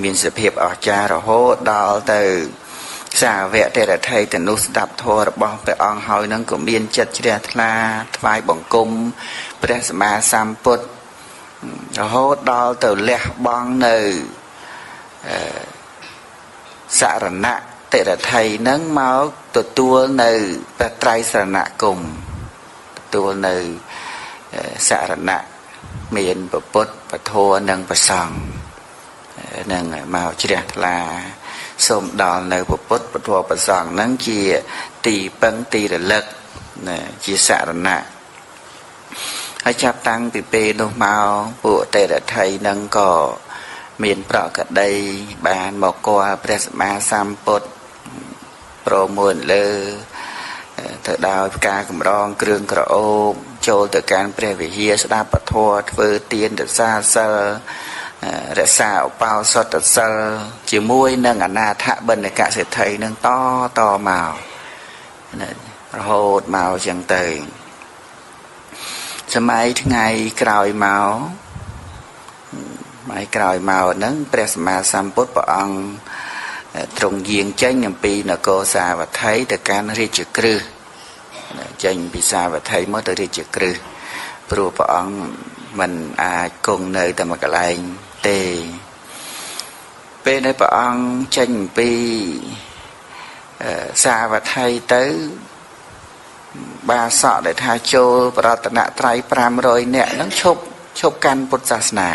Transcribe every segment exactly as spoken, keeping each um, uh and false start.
មានសភាពអស្ចារ្យរហូតដល់ទៅសាវកទេរថីទាំងនោះស្ដាប់ធម៌របស់ព្រះអង្គហើយនឹងក៏មានចិត្តជ្រះថ្លាថ្វាយបង្គំព្រះសម្មាសម្ពុទ្ធរហូតដល់ទៅលះបង់នៅសរណៈទេរថីនឹងមកទទួលនៅព្រះត្រៃសរណគមទទួលនៅសរណៈមានពុទ្ធពធនិងប្រសង្ឃនឹងមកជ្រះថ្លាសូមដល់នៅពុទ្ធពធប្រសង្ឃនឹងជាទីពឹងទីរលឹកជាសរណៈហើយចាប់តាំងពីពេលនោះមកពួកទេរថីនឹងក៏មានប្រកដីបានមកគាល់ព្រះសម្មាសម្ពុទ្ធប្រមួនលើទៅដោយផ្កាកម្រងគ្រឿងក្រអូបចូលទៅកាន់ព្រះវិហារស្ដាប់ពធធ្វើទានរក្សាសិលរក្សាឧបោសថសិលជាមួយនឹងអនាថបណ្ឌកសេដ្ឋីនឹងតតមករហូតមកចឹងទៅសម័យថ្ងៃក្រោយមកថ្ងៃក្រោយមកហ្នឹងព្រះសម្មាសម្ពុទ្ធព្រះអង្គទ្រង់យាងចេញអំពីនគរសាវត្ថីទៅកាន់រាជក្រឹសចេញពីសាវត្ថីមកទៅរាជក្រឹសព្រោះព្រះអង្គមិនអាចគង់នៅតែមួយកន្លែងទេពេលដែលព្រះអង្គចេញពីសាវត្ថីទៅបាសកដែលថាចូលប្រតនត្រ័យប្រាំរយនាក់ហ្នឹងឈប់ឈប់កាន់ពុទ្ធសាសនា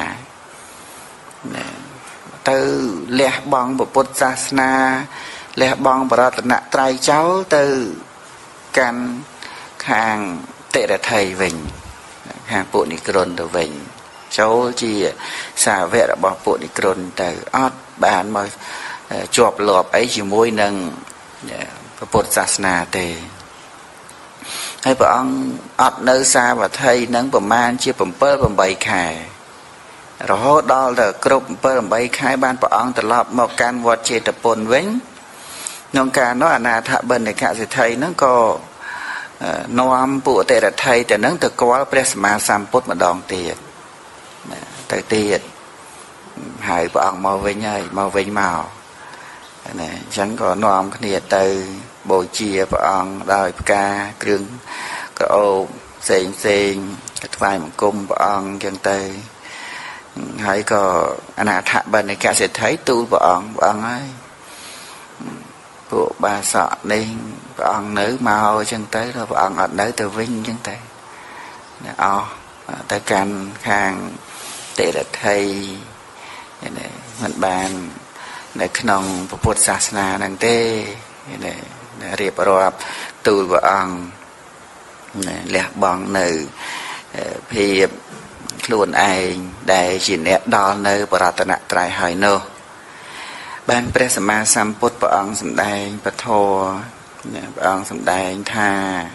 ទៅលះបង់ពុទ្ធសាសនាលះបង់ប្រតនត្រ័យចោលទៅកាន់ខាងតិរថីវិញខាងពួកនិក្រន់ទៅវិញចូលជាសាវករបស់ពួកនិក្រន់ទៅអត់បានមកជាប់លាប់អីជាមួយនឹងពុទ្ធសាសនាទេហើយព្រះអង្គអត់នៅសាវត្ថីនឹងប្រមាណជា7 8ខែរហូតដល់ទៅគ្រប់7 8ខែបានព្រះអង្គត្រឡប់មកកាន់វត្តចេតពុនវិញក្នុងការនោះអនាថបណ្ឌិកសេដ្ឋីនឹងក៏នាំពួកទេរថីទៅនឹងទៅគាល់ព្រះសម្មាសម្ពុទ្ធម្ដងទៀតទៅទៀតហើយព្រះអង្គមកវិញហើយមកវិញមកណាអញ្ចឹងក៏នាំគ្នាទៅបូជាព្រះអង្គដោយផ្កាគ្រឿងក្រអូបផ្សេងផ្សេងថ្វាយបង្គំព្រះអង្គអញ្ចឹងទៅហើយក៏អនាថបណ្ឌិកសេដ្ឋីទូលព្រះអង្គព្រះអង្គហើយពួកបាសកនេះព្រះអង្គនៅមកអញ្ចឹងទៅដល់ព្រះអង្គអត់នៅទៅវិញអញ្ចឹងទៅអស់ទៅកាន់ខាងទេរថីមិនបាននៅក្នុងពុទ្ធសាសនាហ្នឹងទេរៀបរាប់ទូលព្រះអង្គលះបង់នៅភាពខ្លួនឯងដែលជាអ្នកដល់នៅបរតនត្រ័យហើយនោះបានព្រះសម្មាសម្ពុទ្ធព្រះអង្គសម្ដែងពធព្រះអង្គសម្ដែងថា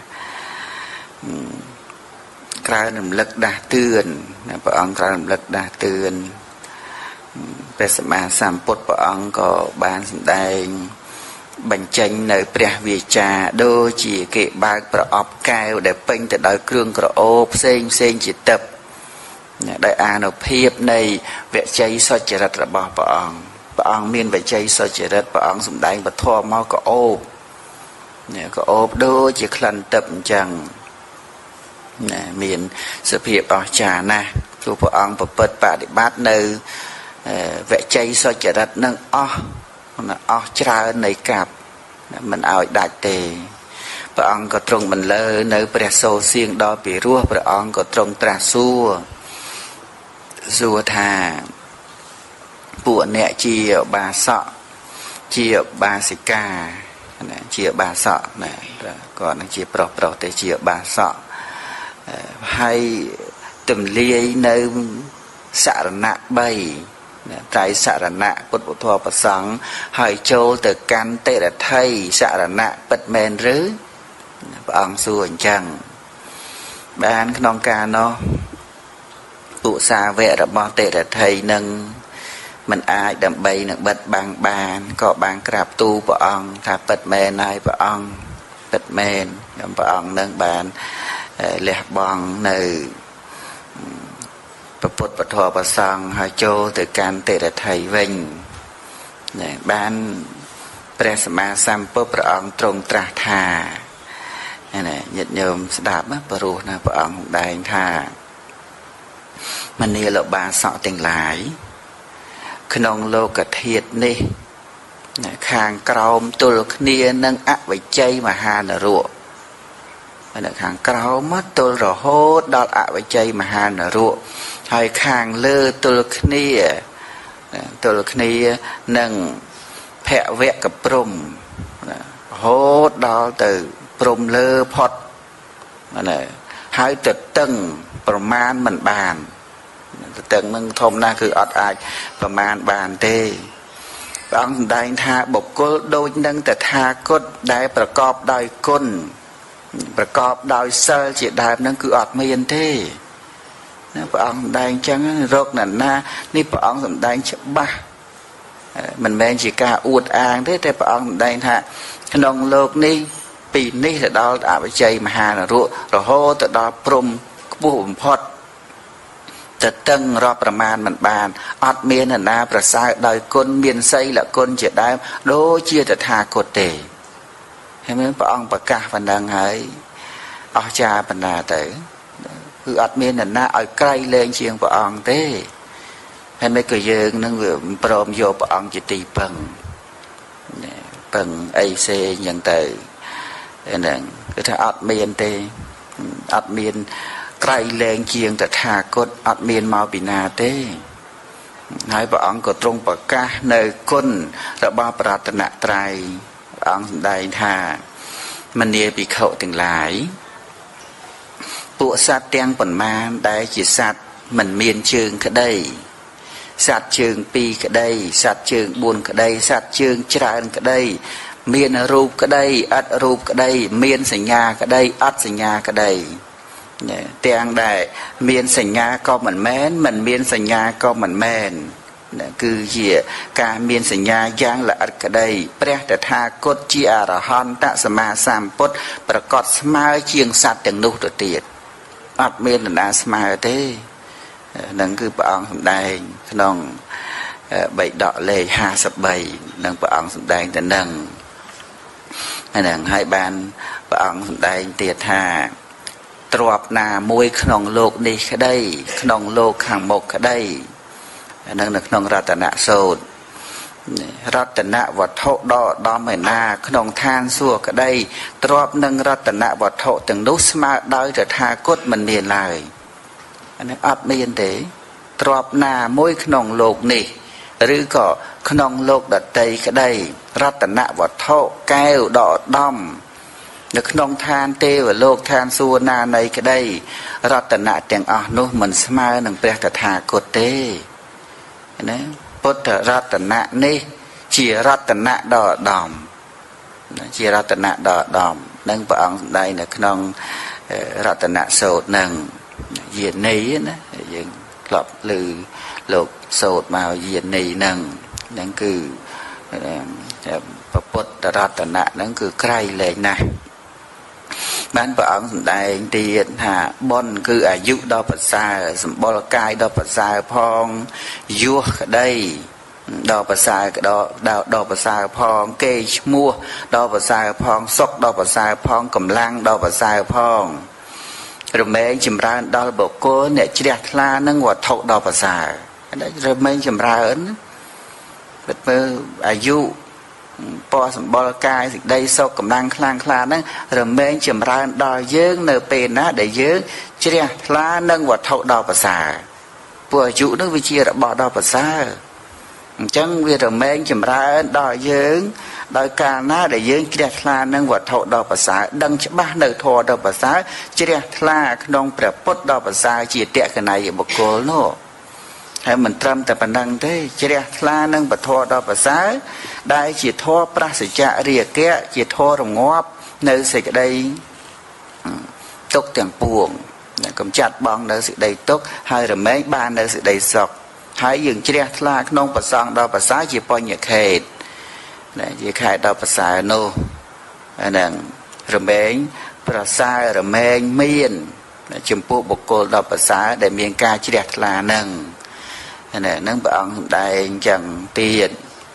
ក្រៅរំលឹកដាស់តឿនព្រះអង្គក្រៅរំលឹកដាស់តឿនព្រះសម្មាសម្ពុទ្ធព្រះអង្គក៏បានសម្ដែងបញ្ចេញនៅព្រះវាចាដូចជាគេបើកប្រអប់កែវដែលពេញទៅដោយគ្រឿងក្រអូបផ្សេងផ្សេងជាទឹកដោយអានុភាពនៃវជ័យសុចរិតរបស់ព្រះអង្គព្រះអង្គមានវជ័យសុចរិតព្រះអង្គសម្ដែងពធមកក៏អូបក៏អូបដូចជាក្លិនទឹកអញ្ចឹងណាមានសភាពអស្ចារ្យណាស់ព្រោះព្រះអង្គប្រព្រឹត្តបដិបត្តិនៅវជ័យសុចរិតនឹងអស់អស់ច្រើននៃកាប់មិនឲ្យដាច់ទេព្រះអង្គក៏ទ្រង់បន្លឺនៅព្រះសូរសៀងដល់ពីរោះព្រះអង្គក៏ទ្រង់ត្រាស់សួរសួរថាពួកអ្នកជាបាសកជាបាសិកាណាជាបាសកណាគាត់នឹងជាប្រុសប្រុសទេជាបាសកហើយទម្លាយនៅសរណៈបីត្រៃសរណៈពុទ្ធពធប្រសង្ឃហើយចូលទៅកាន់តិរថីសរណៈពិតមែនឬព្រះអង្គសួរអញ្ចឹងបានក្នុងការនោះពួកសាវករបស់តិរថីនឹងមិនអាចដើម្បីនឹងបិទបាំងបានក៏បានក្រាបទូលព្រះអង្គថាពិតមែនហើយព្រះអង្គពិតមែនព្រះអង្គនឹងបានលះបង់នៅពុទ្ធពធប្រសង្ឃហើយចូលទៅកាន់តិរថីវិញបានព្រះសម្មាសម្ពុទ្ធព្រះអង្គទ្រង់ត្រាស់ថាណាញាតិញោមស្ដាប់ណាព្រោះណាព្រះអង្គដែងថាមនាលបាសកទាំងឡាយក្នុងលោកធាតុនេះខាងក្រោមទល់គ្នានឹងអវិជ័យមហានរៈនៅខាងក្រោមទល់រហូតដល់អវិជ័យមហានរៈហើយខាងលើទល់គ្នាទល់គ្នានឹងភវកព្រំរហូតដល់ទៅព្រំលើផុតណាហើយទៅតឹងប្រមាណមិនបានទៅតឹងនឹងធំណាស់គឺអត់អាចប្រមាណបានទេព្រះអង្គសម្ដែងថាបុគ្គលដូចនឹងតថាគតដែលប្រកបដោយគុណប្រកបដោយសិលជាដើមនឹងគឺអត់មានទេណាព្រះអង្គសម្ដែងអញ្ចឹងរកណាណានេះព្រះអង្គសម្ដែងច្បាស់មិនមែនជាការអួតអាងទេតែព្រះអង្គសម្ដែងថាក្នុងលោកនេះពីនេះទៅដល់អវិជ័យមហានរៈរហូតទៅដល់ព្រំខ្ពស់បំផុតទៅតឹងរាប់ប្រមាណមិនបានអត់មាននរណាប្រសើរដោយគុណមានសីលគុណជាដើមដូចជាតថាគតទេហើយមានព្រះអង្គប្រកាសប៉ុណ្ណឹងហើយអស្ចារ្យបណ្ណាទៅគឺអត់មាននរណាឲ្យក្រៃលែងជាងព្រះអង្គទេហើយមិនក៏យើងនឹងវាព្រមយកព្រះអង្គជាទីពឹងពឹងអីផ្សេងយ៉ាងទៅហ្នឹងគឺថាអត់មានទេអត់មានក្រៃលែងជាងតថាគតអត់មានមកពីណាទេហើយព្រះអង្គក៏ទ្រង់ប្រកាសនៅគុណរបស់ប្រតនត្រ័យព្រះអង្គសម្ដែងថាមនាភិក្ខុទាំងឡាយពួកសត្វទាំងប៉ុន្មានដែលជាសត្វមិនមានជើងក្តីសត្វជើងពីរក្តីសត្វជើងបួនក្តីសត្វជើងច្រើនក្តីមានរូបក្តីអត់រូបក្តីមានសញ្ញាក្តីអត់សញ្ញាក្តីទាំងដែលមានសញ្ញាក៏មិនមែនមិនមានសញ្ញាក៏មិនមែនគឺជាការមានសញ្ញាយ៉ាងល្អិតក្តីព្រះតថាគតជាអរហន្តសម្មាសម្ពុទ្ធប្រកបស្មើជាងសត្វទាំងនោះទៅទៀតអត់មាននរណាស្មើទេនឹងគឺព្រះអង្គសម្ដែងក្នុងបៃដកលេខห้าสิบបីនឹងព្រះអង្គសម្ដែងទៅនឹងហ្នឹងហើយបានព្រះអង្គសម្ដែងទៀតថាទ្រព្យណាមួយក្នុងលោកនេះក្តីក្នុងលោកខាងមុខក្តីនឹងនៅក្នុងរតនសូត្ររតនវត្ថុដ៏ដំឯណាក្នុងឋានសួគ៌ក្តីទ្រព្យនឹងរតនវត្ថុទាំងនោះស្មើដោយតថាគតមិនមានឡើយអានេះអត់មានទេទ្រព្យណាមួយក្នុងលោកនេះឬក៏ក្នុងលោកដតីក្តីរតនវត្ថុកែវដ៏ឧត្តមនៅក្នុងឋានទេវលោកឋានសួគ៌ណានៃក្តីរតនៈទាំងអស់នោះមិនស្មើនឹងព្រះតថាគតទេណាពុទ្ធរតនៈនេះជារតនៈដ៏ឧត្តមជារតនៈដ៏ឧត្តមនឹងព្រះអង្គសម្ដែងនៅក្នុងរតនសូត្រនឹងយានីណាយើងធ្លាប់ឮលោកសូត្រមកយានីនឹងនឹងគឺពុទ្ធរតនៈនឹងគឺក្រៃលែងណាស់បានព្រះអង្គសម្ដែងទៀតថាបុណ្យគឺអាយុដ៏ប្រសើរសម្បុរកាយដ៏ប្រសើរផងយសក្តីដ៏ប្រសើរដ៏ដ៏ប្រសើរផងគេឈ្មោះដ៏ប្រសើរផងសុខដ៏ប្រសើរផងកម្លាំងដ៏ប្រសើរផងរមែងចម្រើនដល់បុគ្គលអ្នកជ្រះថ្លានឹងវត្ថុដ៏ប្រសើររមែងចម្រើនពិតមើលអាយុពណ៌សម្បុរកាយសេចក្តីសុខកម្លាំងខ្លាំងក្លាហ្នឹងរមែងចម្រើនដល់យើងនៅពេលណាដែលយើងជ្រះថ្លានឹងវត្ថុដ៏ប្រសើរពួកអាយុហ្នឹងវាជារបស់ដ៏ប្រសើរអញ្ចឹងវារមែងចម្រើនដល់យើងដោយកាលណាដែលយើងជ្រះថ្លានឹងវត្ថុដ៏ប្រសើរដឹងច្បាស់នៅធម៌ដ៏ប្រសើរជ្រះថ្លាក្នុងព្រះពុទ្ធដ៏ប្រសើរជាតក្កណៃបុគ្គលនោះហើយមិនត្រឹមតែប៉ុណ្្នឹងទេជ្រះថ្លានឹងពធដ៏ប្រសើរដែលជាធម៌ប្រសិជ្ជរាគៈជាធម៌រងាប់នៅសេចក្តីទុក្ខទាំងពួងកំចាត់បងនៅសេចក្តីទុក្ខហើយរមែងបាននៅសេចក្តីសុខហើយយើងជ្រះថ្លាក្នុងប្រសងដ៏ប្រសើរជាបញ្ញខេតដែលជាខេតដ៏ប្រសើរនោះហ្នឹងរមែងប្រសើររមែងមានចំពោះបុគ្គលដ៏ប្រសើរដែលមានការជ្រះថ្លានឹងហ្នឹងព្រះអង្គសម្ដែងចឹងទៀត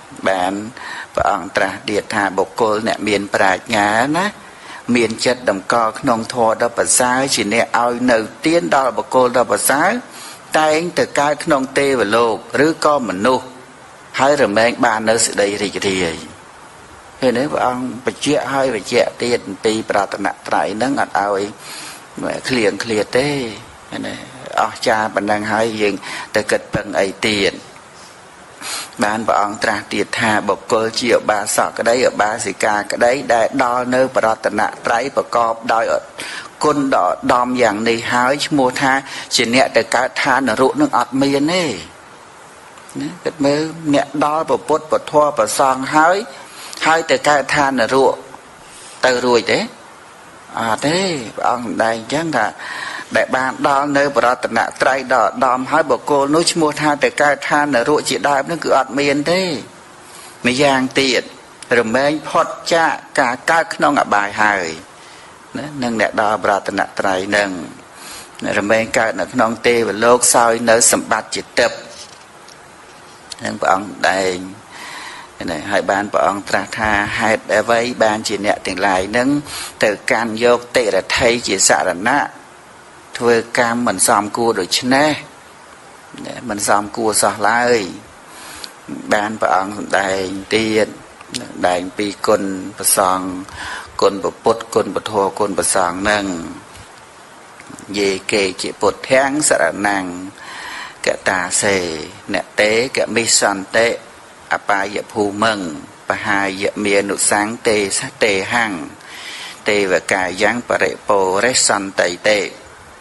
bạn và ông tra địa tha bộc cô nè miền prạch ngá ná miền chất đầm co nông thọ đó bà sai chỉ nè ao nở tiến đó bộc cô đó bà sai tay anh từ cái nông tê và lô rứ co mình nu hai rồi mấy bạn nơi sự đây thì thì thế nếu ông bà chia hai bà chia tiền pi bà tận nặng trái nâng ở ao ấy clear clear tê này ở cha bạn đang hai dừng từ kịch bằng ấy tiền bạn và ông tra tiệt hà bộc cơ chiều ba sọ cái đấy ở ba sĩ ca cái đấy để đo nơi bà tận nặng trái và cọp đòi ở côn đỏ đom dạng này hái mua tha chỉ nhẹ từ cái tha nó rụt nước ọt miên ấy cái mê nhẹ đo và bút và thoa và son hái hái từ cái tha nó rụt từ rồi đấy à thế ông đây chẳng là để bạn đo nơi bà tận nặng trái đỏ đom hái bộc cô nói mua tha từ cái tha nó rụt chỉ đai nó cứ ọt miên thế mới giang tiệt rồi mấy phật cha cả các nó ngạ bài hài nâng nè đo bà tận nặng trái nâng rồi mấy cái nó non tê và lô soi nơi sầm bát chỉ tập nâng bọn đây này hai ban bọn tra tha hai để vây ban chỉ nhẹ tiền lại nâng từ can vô tệ là thay chỉ xạ là nã thuê cam mình xòm cua rồi chứ nè mình xòm cua xò lại ban bọn đây tiền đây pi côn bờ sòng côn bờ bột côn bờ thô côn bờ sòng nâng về kề chỉ bột tháng xạ nàng cả tà xề nè tế cả mi san tế apa dập phù mừng và hai dập miền nụ sáng tê sát tê hằng tê và cả giáng và rệ bồ rét san tây tê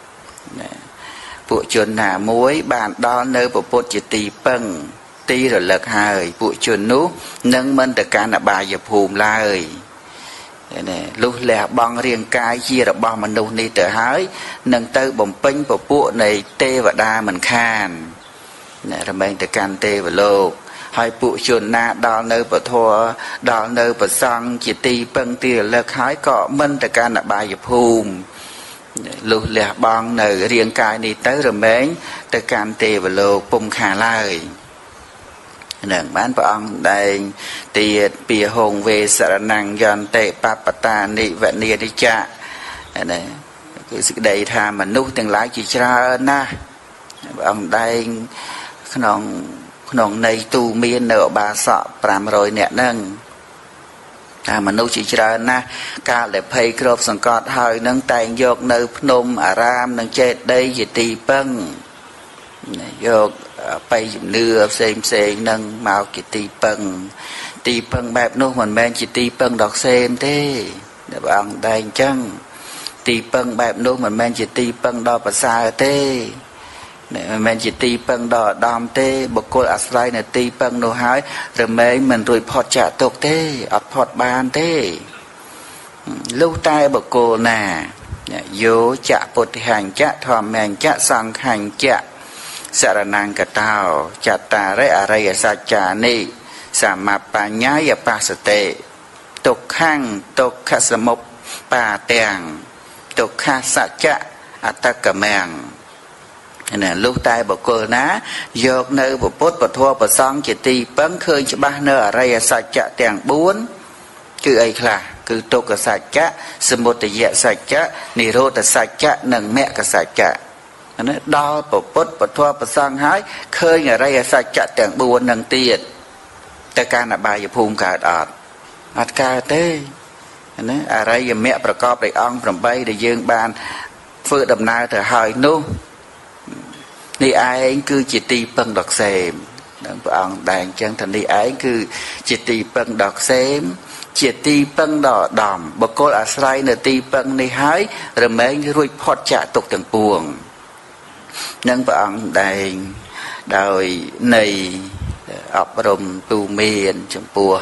bộ chuồn hà muối bàn đo nơi bộ bột chỉ tì pâng tì rồi lật hời bộ chuồn nú nâng mân từ cả là bà dập phù lại lúc lẹ bong riêng cái chia là bong mình đâu đi từ hái nâng tới bồng pinh bộ bộ này tê và đa mình khan này là mình từ can tê và lô hai bộ chuồn na đo nơi bộ thua đo nơi bộ xong chỉ ti pân ti là hái cọ mình từ can là bà dập hùm lúc lẹ bong này riêng cái đi tới rồi mấy từ can tê và lô bung khả lại nâng bán bà ông đây tiệt bìa hồn về sở năng dọn tệ papata nị vận nia đi cha này cái sự đầy tha mà nút từng lái chỉ ra na bà ông đây nòng nòng này tu miên nợ bà sọ pram rồi nè nâng à mà nút chỉ ra na ca để pay crop sòng cọt hơi nâng tay dọc nơi phnom aram nâng chết đây gì tì pâng dọc bay dùm nưa xem xem nâng màu kỳ tì pâng tì pâng bẹp nô mình men chỉ tì pâng đọc xem thế để bạn đây chăng tì pâng bẹp nô mình men chỉ tì pâng đo bà xa thế mình chỉ tì pâng đo đom thế bậc cô asrai này tì pâng nô hái rồi mấy mình rồi phọt trả tục thế ọt phọt bàn thế lúc tay bậc cô nè vô chạ bột hành chạ thòm hành chạ sang hành chạ sara năng cả tao chặt ta rẽ ở đây sa chả ni sa ma pa nhái pa sate tục khang tục khát sâm mộc pa tèng tục khát sa chạ ataka mèng nè lúc tai bậc cô ná dọc nơi bậc bốt bậc thua bậc song chỉ ti bấn khơi chỉ ba nơi ở đây sa chạ tèng bốn cứ ấy là cứ tục cả sa chạ sâm mộc tự dễ sa chạ nì rô tự sa chạ nâng mẹ cả sa chạ đo bộ bút bộ thua bộ sang hái khơi ngày đây sa chạ tèng buồn nâng tiền ta ca là bài dập hùng cả đọt át ca tê ở đây mẹ bà có để ông from bay để dương bàn phơi đầm na từ hỏi nu đi ai anh cứ chỉ ti bằng đọc xem ông đàn chân thành đi ai cứ chỉ ti bằng đọc xem chỉ ti bằng đỏ đầm bà cô ở sài nè ti bằng đi hái rồi mấy rồi phật trả tục từng buồn nâng bọn đây đời này ọc rồng tu miền trong bùa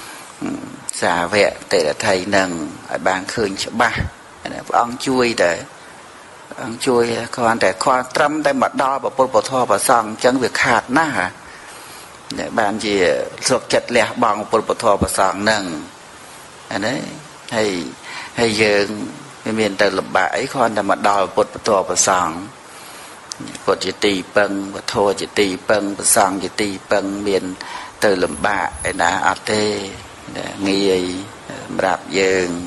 xà vẹ tệ là thầy nâng ở bàn khơi cho ba ông chui để ông chui con để con trăm tay mặt đo và bột bột thô và xong chẳng việc hạt ná hả để bàn gì thuộc chật lẹ bằng bột bột thô và xong nâng đấy hay hay giờ miền tây lập bãi con để mặt đo bột bột thô và xong bột chỉ tì băng bột thô chỉ tì băng bột xong chỉ tì băng miền từ lầm bạ đã ở tê nghi rạp dương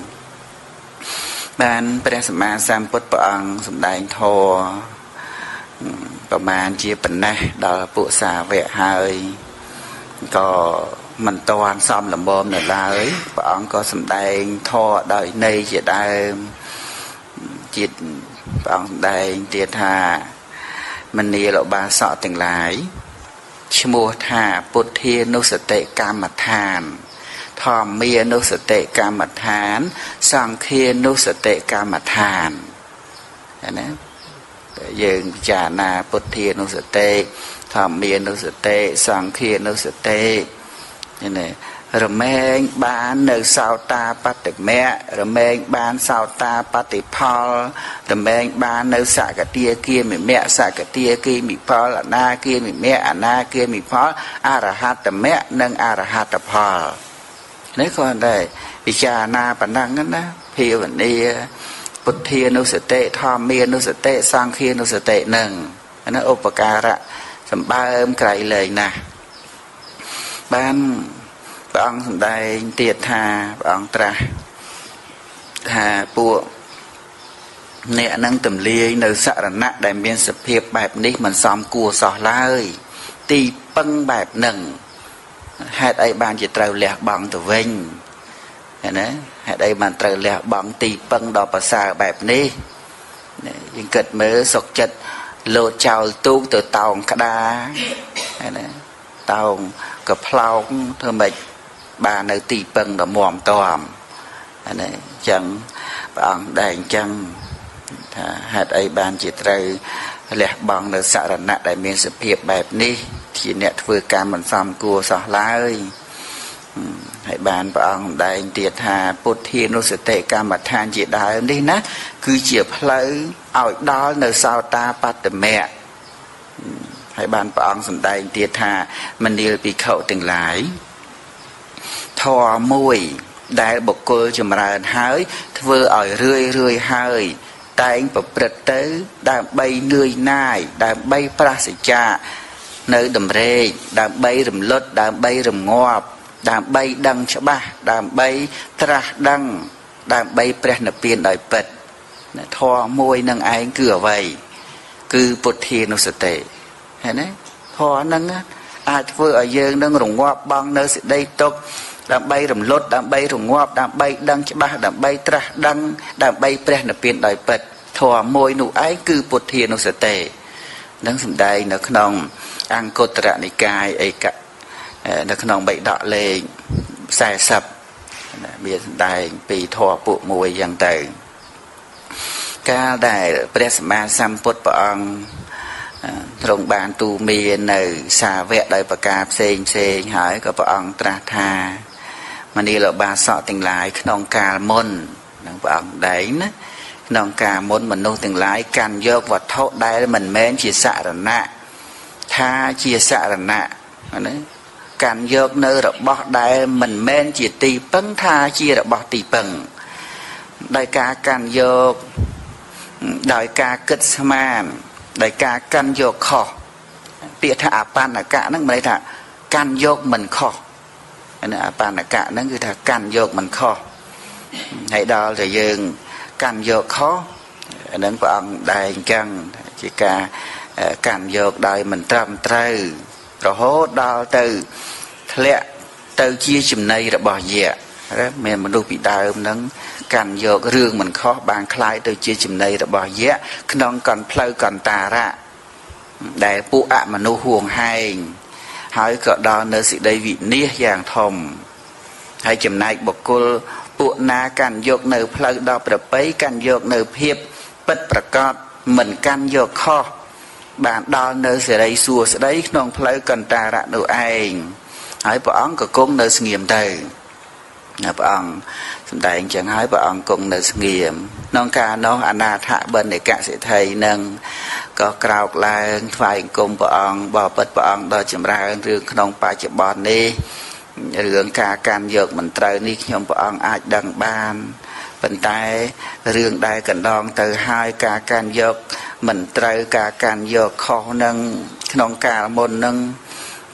banព្រះសម្មាសម្ពុទ្ធព្រះអង្គសម្ដែងធម៌ប្រមាណជាប៉ុណ្ណេះដល់ពួកសាវកហើយក៏មិនតាន់សមលំមនៅឡើយព្រះអង្គក៏សម្ដែងធម៌ដោយន័យជាដើមជាតិព្រះអង្គសម្ដែងទៀតថាមនាលឧបាសកទាំងឡាយឈ្មោះថាពុទ្ធានុសតិកម្មដ្ឋានធម្មានុសតិកម្មដ្ឋានសង្ឃានុសតិកម្មដ្ឋានណាយើងពិចារណាពុទ្ធានុសតិធម្មានុសតិសង្ឃានុសតិនេះរមែងបាននៅសោតាបតិមៈរមែងបានសោតាបតិផលរមែងបាននៅសកតាគាមិមៈសកតាគាមិផលអនាគាមិមៈអនាគាមិផលអរហត្តមៈនិងអរហត្តផលនេះគាត់តែពិចារណាប៉ុណ្ណឹងណាភាវនាពុទ្ធានុសតិធម្មានុសតិសង្ឃានុសតិនឹងអាឧបការៈសម្បើមក្រៃលែងណាស់បានព្រះអង្គសម្ដែងទៀតថាព្រះអង្គត្រាស់ថាពួកអ្នកនឹងទម្លាយនៅសរណៈដែលមានសភាពបែបនេះមិនសមគួរសោះឡើយទីពឹងបែបនឹងហេតុអីបានជាត្រូវលះបង់ទៅវិញណាហេតុអីបានត្រូវលះបង់ទីពឹងដល់ប្រសើរបែបនេះយើងគិតមើលសុខចិត្តលោតចោលទូកទៅតោងក្តារណាតោងក៏ផ្លោកធ្វើម៉េចបាននៅទីពឹងដ៏មាំទាំអានេះអញ្ចឹងព្រះអង្គដែរអញ្ចឹងថាហេតុអីបានជាត្រូវលះបង់នៅសរណៈដែលមានសភាពបែបនេះជាអ្នកធ្វើកម្មមិនសមគួរសោះឡើយហើយបានព្រះអង្គដែងទៀតថាពុទ្ធានុសតិកម្មដ្ឋានជាដើមនេះណាគឺជាផ្លូវឲ្យដល់នៅសោតាបត្តមៈហើយបានព្រះអង្គសម្ដែងទៀតថាមនាលភិក្ខុទាំងឡាយធម៌មួយដែលបុគ្គលចម្រើនហើយធ្វើឲ្យរឿយរឿយហើយតែងប្រព្រឹត្តទៅដើម្បីនឿយណាយដើម្បីប្រសិជ្ជានៅតម្រេកដើម្បីរំលត់ដើម្បីរងាប់ដើម្បីដឹងច្បាស់ដើម្បីត្រាស់ដឹងដើម្បីព្រះនិព្វានដោយពិតធម៌មួយនឹងឯងគឺអ្វីគឺពុទ្ធានុសតិឃើញទេធម៌ហ្នឹងអាចធ្វើឲ្យយើងនឹងរងាប់បងនៅសេចក្តីទុក្ខដើម្បីរំលត់ដើម្បីរងាប់ដើម្បីដឹងច្បាស់ដើម្បីត្រាស់ដឹងដើម្បីព្រះនិព្វានដោយពិតធម៌មួយនោះឯងគឺពុទ្ធានុសតិនឹងសម្ដែងនៅក្នុងអង្គតរនិកាយឯកនៅក្នុងបិដកលេខសែសិបមានសម្ដែងពីធម៌ពួកមួយយ៉ាងទៅកាលដែលព្រះសម្មាសម្ពុទ្ធព្រះអង្គទ្រង់បានទូមាននៅសាវកដោយប្រការផ្សេងផ្សេងហើយក៏ព្រះអង្គត្រាស់ថាមនាលឧបាសកទាំងឡាយក្នុងកាលមុននឹងព្រះអង្គដែងណាក្នុងកាលមុនមនុស្សទាំងឡាយកាន់យកវត្ថុដែលមិនមែនជាសរណៈថាជាសរណៈណាកាន់យកនៅរបស់ដែលមិនមែនជាទីពឹងថាជារបស់ទីពឹងដោយការកាន់យកដោយការគិតស្មានដោយការកាន់យកខុសពាក្យថាអបណ្ណកៈហ្នឹងមានន័យថាកាន់យកមិនខុសអាអបណ្ណកៈហ្នឹងគឺថាកាន់យកមិនខុសហើយដល់តែយើងកាន់យកខុសអាហ្នឹងព្រះអង្គដែរអញ្ចឹងជាការកាន់យកដោយមិនត្រឹមត្រូវរហូតដល់ទៅធ្លាក់ទៅជាចំណីរបស់យៈមានមនុស្សពីដើមហ្នឹងកាន់យករឿងមិនខុសបានคล้ายទៅជាចំណីរបស់យៈក្នុងកណ្ដផ្លូវកន្តារៈដែលពួកអមនុស្សហួងហែងហើយក៏ដល់នៅសេចក្តីវិនាសយ៉ាងធំហើយចំណែកបុគ្គលពួកណាកាន់យកនៅផ្លូវដល់ប្រពៃកាន់យកនៅភាពពិតប្រកបមិនកាន់យកខុសបានដល់នៅសេរីសួស្តីក្នុងផ្លូវកន្តារៈនោះឯងហើយព្រះអង្គក៏គង់នៅស្ងៀមទៅព្រះអង្គសម្ដែងចឹងហើយព្រះអង្គគង់នៅស្ងៀមក្នុងការនោះអនាថបណ្ឌិកសិទ្ធិនឹងក៏ក្រោកឡើងថ្វាយអង្គមព្រះអង្គបបិទ្ធព្រះអង្គដ៏ចម្រើនរឿងក្នុងបច្ចុប្បន្ននេះរឿងការកាន់យកមិនត្រូវនេះខ្ញុំព្រះអង្គអាចដឹងបានប៉ុន្តែរឿងដែលកណ្ដងទៅហើយការកាន់យកមិនត្រូវការកាន់យកខុសនឹងក្នុងកាលមុននឹង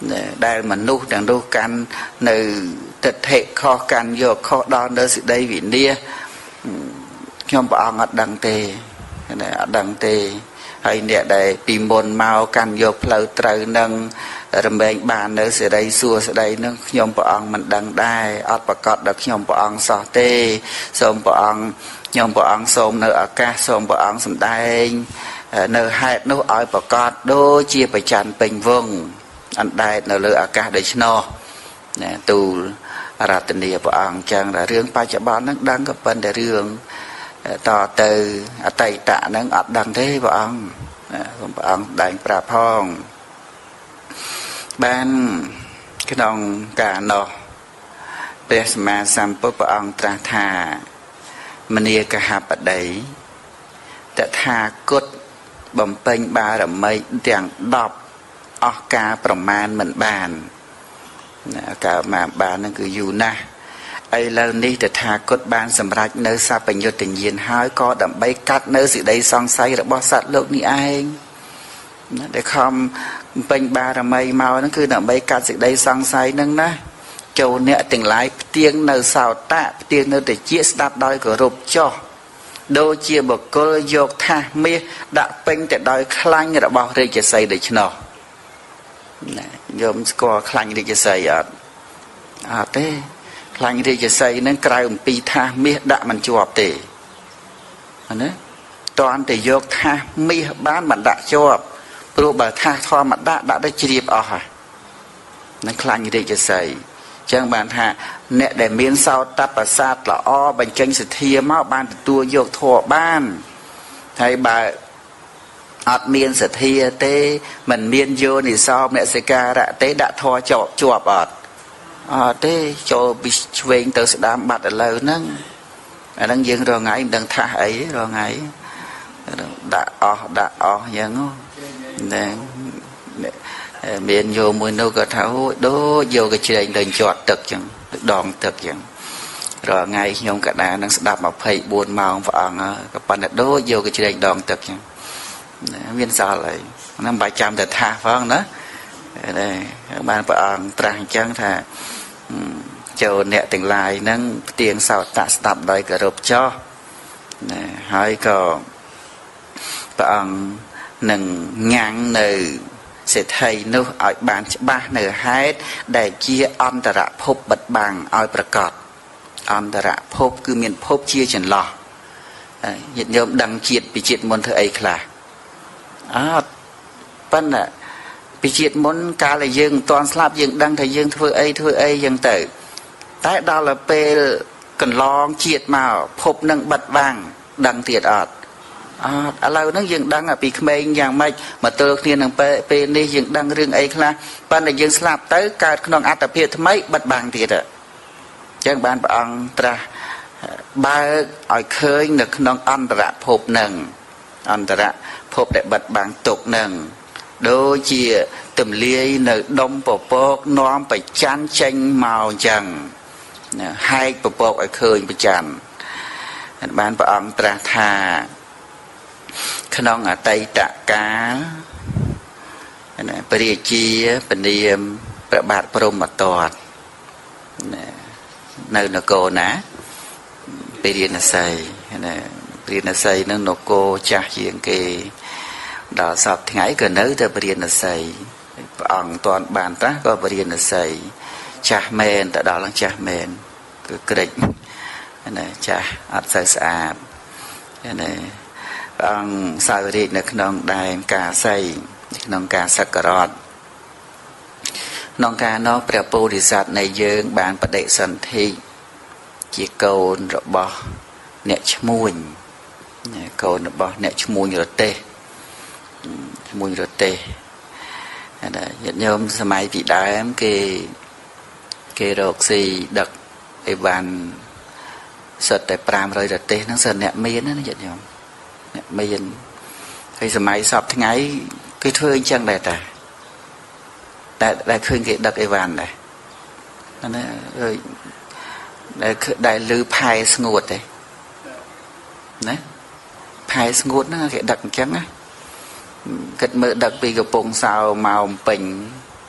ដែលមនុស្សទាំងនោះកាន់នៅទិដ្ឋិខុសកាន់យកខុសដល់នៅសេចក្តីវិនាសខ្ញុំព្រះអង្គអត់ដឹងទេអត់ដឹងទេហើយអ្នកដែលពីមុនមកកាន់យកផ្លូវត្រូវនឹងរមែងបាននៅសេរីសួស្តីនឹងខ្ញុំព្រះអង្គមិនដឹងដែរអត់ប្រកាសដល់ខ្ញុំព្រះអង្គសោះទេសូមព្រះអង្គខ្ញុំព្រះអង្គសូមនៅឱកាសសូមព្រះអង្គសម្ដែងនៅហេតុនោះឲ្យប្រកាសដូចជាប្រច័នពេញវងអណ្ដែតនៅលើអាកាសដូច្នោះណាទូលរតនីព្រះអង្គចឹងតែរឿងបច្ចុប្បន្នហ្នឹងដឹងក៏ប៉ុន្តែរឿងតទៅអតីតហ្នឹងអត់ដឹងទេព្រះអង្គសូមព្រះអង្គដែងប្រាប់ផងបានក្នុងការនោះព្រះសម្មាសម្ពុទ្ធព្រះអង្គត្រាស់ថាមនីកហបតីតថាគតបំពេញបារមីទាំងដប់អស់ការប្រមាណមិនបានការមកបានហ្នឹងគឺយូរណាស់ឥឡូវនេះតថាគតបានសម្រេចនៅសัพពញុត្តញ្ញាណហើយក៏ដើម្បីកាត់នៅសេចក្តីសង្ស័យរបស់សត្វលោកនេះឯងដែលខំពេញបារមីមកហ្នឹងគឺដើម្បីកាត់សេចក្តីសង្ស័យហ្នឹងណាចូលអ្នកទាំងឡាយផ្ទៀងនៅសោតៈផ្ទៀងនៅតិចស្ដាប់ដោយគោរពចោះដូចជាបុគ្គលយកថាសមាសដាក់ពេញទៅដោយខ្លាញ់របស់រាជសីដូច្នោះណាយមស្គាល់ខ្លាញ់រាជសីអត់អត់ទេខ្លាញ់រាជសីហ្នឹងក្រៅអំពីថាសមាសដាក់មិនជាប់ទេណាតើអន្តយកថាសមាសបានមិនដាក់ជាប់ព្រោះបើថាសធម្មតាដាក់ទៅជ្រាបអស់ហើយនឹងខ្លាញ់រាជសីចឹងបានថាអ្នកដែលមានសោតប្រសាទល្អបញ្ចេញសទ្ធាមកបានទទួលយកធម៌បានហើយបើអត់មានសទ្ធាទេមិនមានយោនិសោមនសិការៈទេដាក់ធម៌ជាប់ជាប់អត់អត់ទេចូលពីឆ្វេងទៅស្ដាំបាត់ឥឡូវហ្នឹងអាហ្នឹងយើងរងថ្ងៃមិនដឹងថាសអីរងថ្ងៃដាក់អស់ដាក់អស់អញ្ចឹងណាមានយោមួយនោះក៏ថាអូដូចយកកជ្រែងលេងជាប់ទឹកចឹងដងទឹកចឹងរាល់ថ្ងៃខ្ញុំកដានឹងស្ដាប់ยี่สิบสี่ម៉ោងព្រះអង្គក៏ប៉ុន្តែដូចយកកជ្រែងដងទឹកចឹងមានសល់អីហ្នឹងបាច់ចាំតែថាផងណាបានព្រះអង្គត្រាស់អញ្ចឹងថាចូលអ្នកទាំងឡាយហ្នឹងផ្ទៀងសោតៈស្ដាប់ដោយគោរពចោះហើយក៏ព្រះអង្គនឹងញ៉ាំងនៅសេដ្ឋីនោះឲ្យបានច្បាស់នៅហេតុដែលជាអន្តរភពបិទបាំងឲ្យប្រកបអន្តរភពគឺមានភពជាចន្លោះញាតិញោមដឹងជាតិពីជាតិមុនធ្វើអីខ្លះអត់ប៉ុន្តែពីជាតិមុនកាលដែលយើងមិនទាន់ស្លាប់យើងដឹងថាយើងធ្វើអីធ្វើអីយ៉ាងទៅតែដល់ទៅពេលកន្លងជាតិមកភពនឹងបិទបាំងដឹងទៀតអត់អត់ឥឡូវហ្នឹងយើងដឹងពីក្មេងយ៉ាងម៉េចមកទល់គ្នានឹងពេលពេលនេះយើងដឹងរឿងអីខ្លះប៉ុន្តែយើងស្លាប់ទៅកើតក្នុងអត្តភាពថ្មីបិទបាំងទៀតអញ្ចឹងបានព្រះអង្គត្រាស់បើកឲ្យឃើញនៅក្នុងអន្តរភពនឹងអន្តរភពដែលបិទបាំងទុកនឹងដូចជាទម្លាយនៅដុំពពកនាំប្រច័នចេញមកអញ្ចឹងហែកពពកឲ្យឃើញប្រច័នបានព្រះអង្គត្រាស់ថាក្នុងអតីតកាលព្រះរាជាពនាមព្រះបាទព្រហ្មទត្តនៅនគរណាពារាណសីណាពារាណសីនឹងនគរចាស់ជាងគេដល់សពថ្ងៃក៏នៅតែពារាណសីព្រះអង្គតាន់បានតាក៏ពារាណសីចាស់មែនទៅដល់ឡើងចាស់មែនគឺក្រិចណាចាស់អត់សូវស្អាតណាព្រះអង្គសោយរាជនៅក្នុងដែនកាសីក្នុងការសក្ការៈក្នុងការនោះព្រះពោធិសត្វនៃយើងបានបដិសន្ធិជាកូនរបស់អ្នកឈ្មួញកូនរបស់អ្នកឈ្មួញរទេសឈ្មួញរទេសញាតិញោមសម័យពីដើមគេគេរកស៊ីដឹកអីវ៉ាន់សិតតែប្រាំរយរទេសហ្នឹងសិនអ្នកមានណាញាតិញោមអ្នកមានហើយសម័យសពថ្ងៃគេធ្វើអញ្ចឹងដែរតាតែដែលឃើញគេដឹកអីវ៉ាន់ដែរណាហើយដែលដែលលឺផែស្ងួតទេណាផែស្ងួតហ្នឹងគេដឹកអញ្ចឹងណាគិតមើលដឹកពីកំពង់សោមកអំពេញ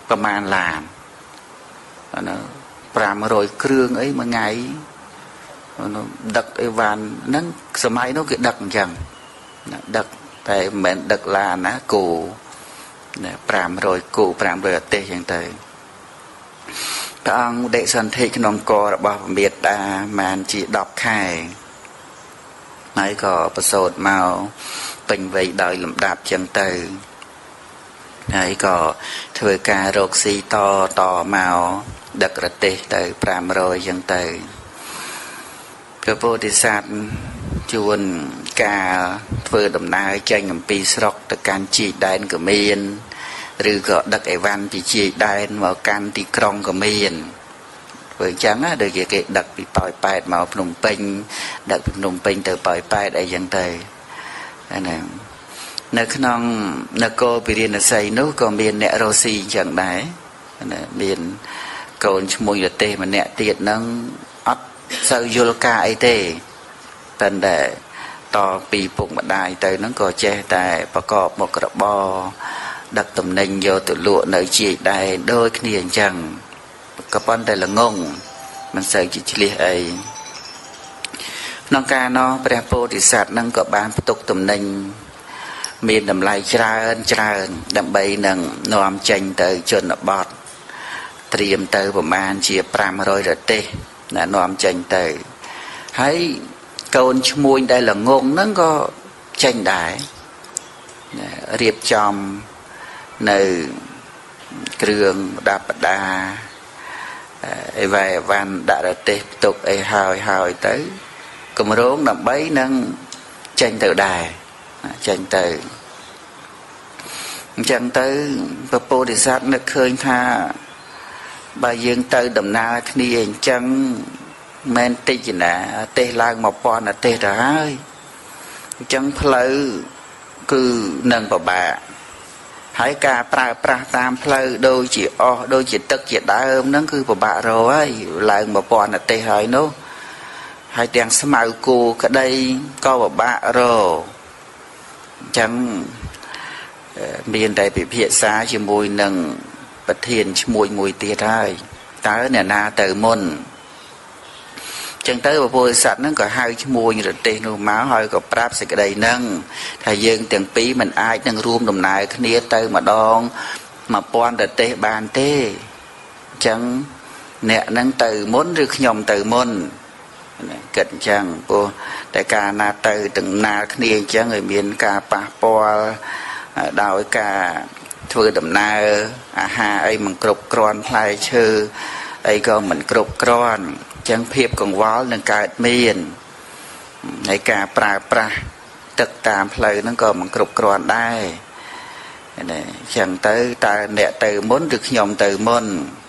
ประมาณล้านนะปรามรอยเครื่องไอ้มาไงดักไอ้วานนั้นสมัยนู้นคือดักจังดักแต่เหมือนดักลานะกูปรามรอยกูปรามรอยเตะอย่างเตยพระองค์ได้สันเทขนมกอระบอบเบียดดามันจีดอกไข่ไหนก็ประสดเมาเป็นไว้ดอยลำดับจังเตยไหนก็เทวการโรคซีต่อต่อเมาดักระเตะเตยปรามรอยจังเตยพระโพธิสัตว์ชวนกาเฟื่อดำนาใจงำปีสรกตะการจีได้ก็เมียนหรือก็ดักไอวันปีจีได้มาการตีกรองก็เมียนเพื่อจังนะโดยเกี่ยดักปีปล่อยไปมาพนมเป่งดักพนมเป่งเตอปล่อยไปได้ยังเตยอันนั้นนักน้องนักโกไปเรียนใส่นู้ก็เมียนเนโรซีจังได้อันนั้นเมียนโกนชมวยเตะมันเนเตียดนั่งอัดเสาโยลกาไอเตตันแต่ต่อปีปุกมาได้เตยนั่งก็เจแต่ประกอบหมกกระบอดักตำแหน่งโยตุลวในจีได้โดยขณียจังกระปั้นแต่ละงงมันใส่จิตเลียไอน้องกาเนาะพระโพธิสัตว์นั่งก็บานตกตำแหน่งมีดำลายจราเอินจราเอินดำใบหนึ่งนอมจังเตยจนบอดเตรียมเตยประมาณเจียปรามรอยระเตนะนอมจังเตยให้โกนชมวยได้ละงงนั่นก็จังได้เรียบจอมในเครื่องดาบดาไอ้ใบวันดาระเตะตกไอ้หอยหอยtớiก็มาร้องนำใบนั่งจังเตยได้จังเตยจังเตยพระโพธิสัตว์นึกเคยท่าใบยืงเตยดำนาที่นี่เองจังแมนติจนะเตะลางมาปอนเตะได้จังเพลอคือนังปะบะหายกาปลาปลาตามเพลอโดยจีอโดยจีตึกจีได้เอิมนั่นคือปะบะเราไอ้ลางมาปอนเตะหายโน้หายเตียงสมัยกูก็ได้ก็ปะบะเราจังมีนได้ไปเพียรสาชิมวยนังประเทียนชิมวยมวยเตียได้ตาเนี่ยนาเตอมนจังเตอพระโพธิสัตว์นั่นก็ให้ชมวยอยู่เตนูม้าหอยก็ปราบสิกระไดนั่งถ้ายืงเตียงปีมันอายนั่งรวมดำนายขณีเตอมาดองมาป้อนแต่เตะบานเตจังเนี่ยนั่งเตอม้นหรือขยมเตอม้นเกิดจังปูแต่การนาเตอตึงนาขณีจังเงยเมียนกาปะปอดาวกาช่วยดำนายอาหารไอ้มันกรบกรอนพลายเชื่อไอ้ก็เหมือนกรบกรอนจังเพียบกังวอลหนึ่งกาดเมียนในการปราปราตึกตามเพลย์นั่นก็มันกรุบกรอนได้เนี่ยจังเตยตาเนี่ยเตยม้นหรือขยมเตยม้น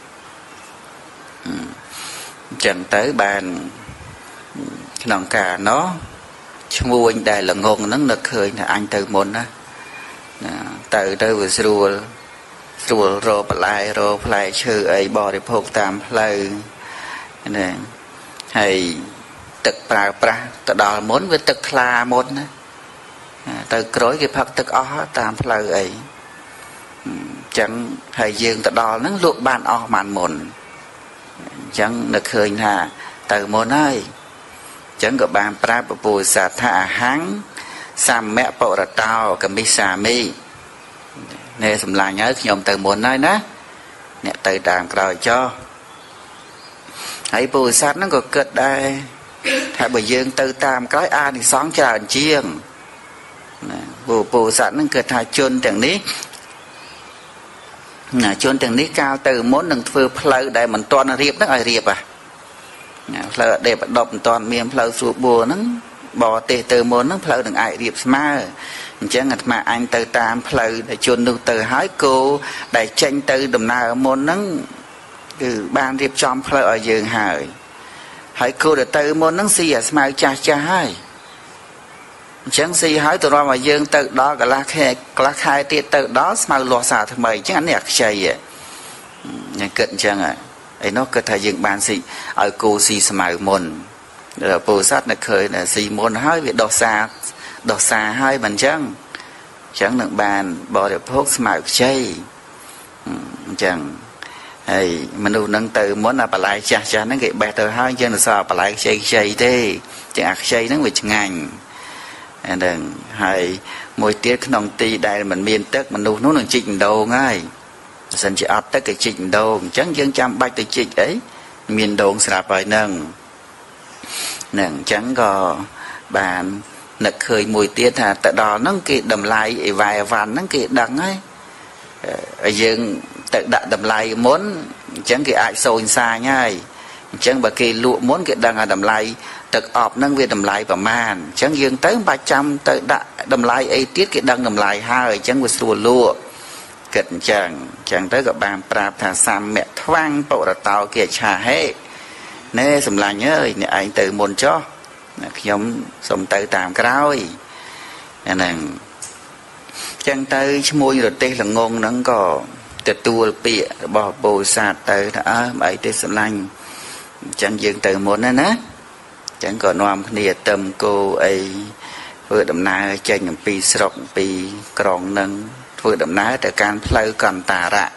จังเตยบานขนมกาเนาะชมวยได้ละงงนั่งนึกเคยนะอันเตยม้นนะเตยเตยวิสรูรูโรปลายโรปลายชื่อไอ้บริโภคตามเพลย์นี่ให้ตึกปลาปลาตะดอลม้วนvớiตึกคลาม้วนนะตึกร้อยcáiผักตึกอ้อตามเพลย์ไอ้จังให้ยืงตะดอลนั่งลวกบ้านอ้อมันหมุนจังนึกเคยนะตึกม้วนไอ้จังกับบานปลาปูสาธาหังสามแม่ปอระเตากับมิสามีเนี่ยสำลายnhớยอมตึกม้วนไอ้นะเนี่ยตึกตามกล่าวchoไอ้ปูสัตว์นั่นก็เกิดได้ถ้าไปยืงตือตามกลายอานี่สองจานเชียงปูปูสัตว์นั่นเกิดหายจนอย่างนี้จนอย่างนี้กาวตือม้วนหนึ่งฟือเพลย์ได้เหมือนตอนเรียบนั่นไอเรียบอ่ะเพลย์เด็บดบตอนเมียมเพลย์สูบบัวนั่งบ่อเตะตือม้วนนั่งเพลย์หนึ่งไอเรียบมาจังงัดมาอันตือตามเพลย์ได้จนดูตือหายโกได้เช่นตือดำนาม้วนนั่งคือบ้านเรียบจอมเพลย์ยืงหายหายกูเดือดตือม้วนนั่งสี่สมัยจ่าจ่าให้จังสี่หายตัวเรามายืงตือđóก็ละแค่ละคายตีตือđóสมัยหล่อสาทำไมจังอันเนี่ยใจอ่ะยังเกิดจังอ่ะไอ้นกก็ทายยืงบ้านสี่เอากูสี่สมัยมนเดี๋ยวปูซัดน่ะเคยน่ะสี่มนให้เวียดดอกซาดอกซาให้มันจังจังหนึ่งบ้านบ่อเดี๋ยวพกสมัยใจ chẳng hay mình đâu nâng từ muốn là bà lại chả chả nó cái bè từ hai chân là sao bà lại chơi chơi thế chẳng ạc chơi nó bị ngành đừng hay mỗi tiết nông ti đây mình miên tức mình đâu nó là chỉnh đầu ngay sân chỉ áp tất cái chỉnh đầu chẳng dân chăm bạch từ chỉnh ấy miền đông sạp bài nâng nâng chẳng có bàn nực khơi mùi tiết hà tại đó nó cái đầm lại vài vàn nó cái đắng ấy ở dương tự đặt đầm lại muốn chẳng cái ai sôi xa nhai chẳng bà kỳ lụa muốn cái đằng là đầm lại tự ọp nâng về đầm lại và màn chẳng dương tới ba trăm tự đặt đầm lại ấy tiết cái đằng đầm lại hai chẳng vừa xua lụa kịch chẳng chẳng tới gặp bàn prap thà xăm mẹ thoang bộ là tàu kia trà hết nè sầm là nhớ nè anh từ môn cho giống sầm từ tạm cái đó nè chẳng tới môi rồi tê là ngon nó có từ tua bịa bỏ bồ sạt tới đã bảy tê sầm lanh chẳng dừng từ môn nữa nè chẳng còn noam kia tâm cô ấy vừa đầm na chơi những pi sọc pi còng nâng vừa đầm ná từ can plei còn tà rạ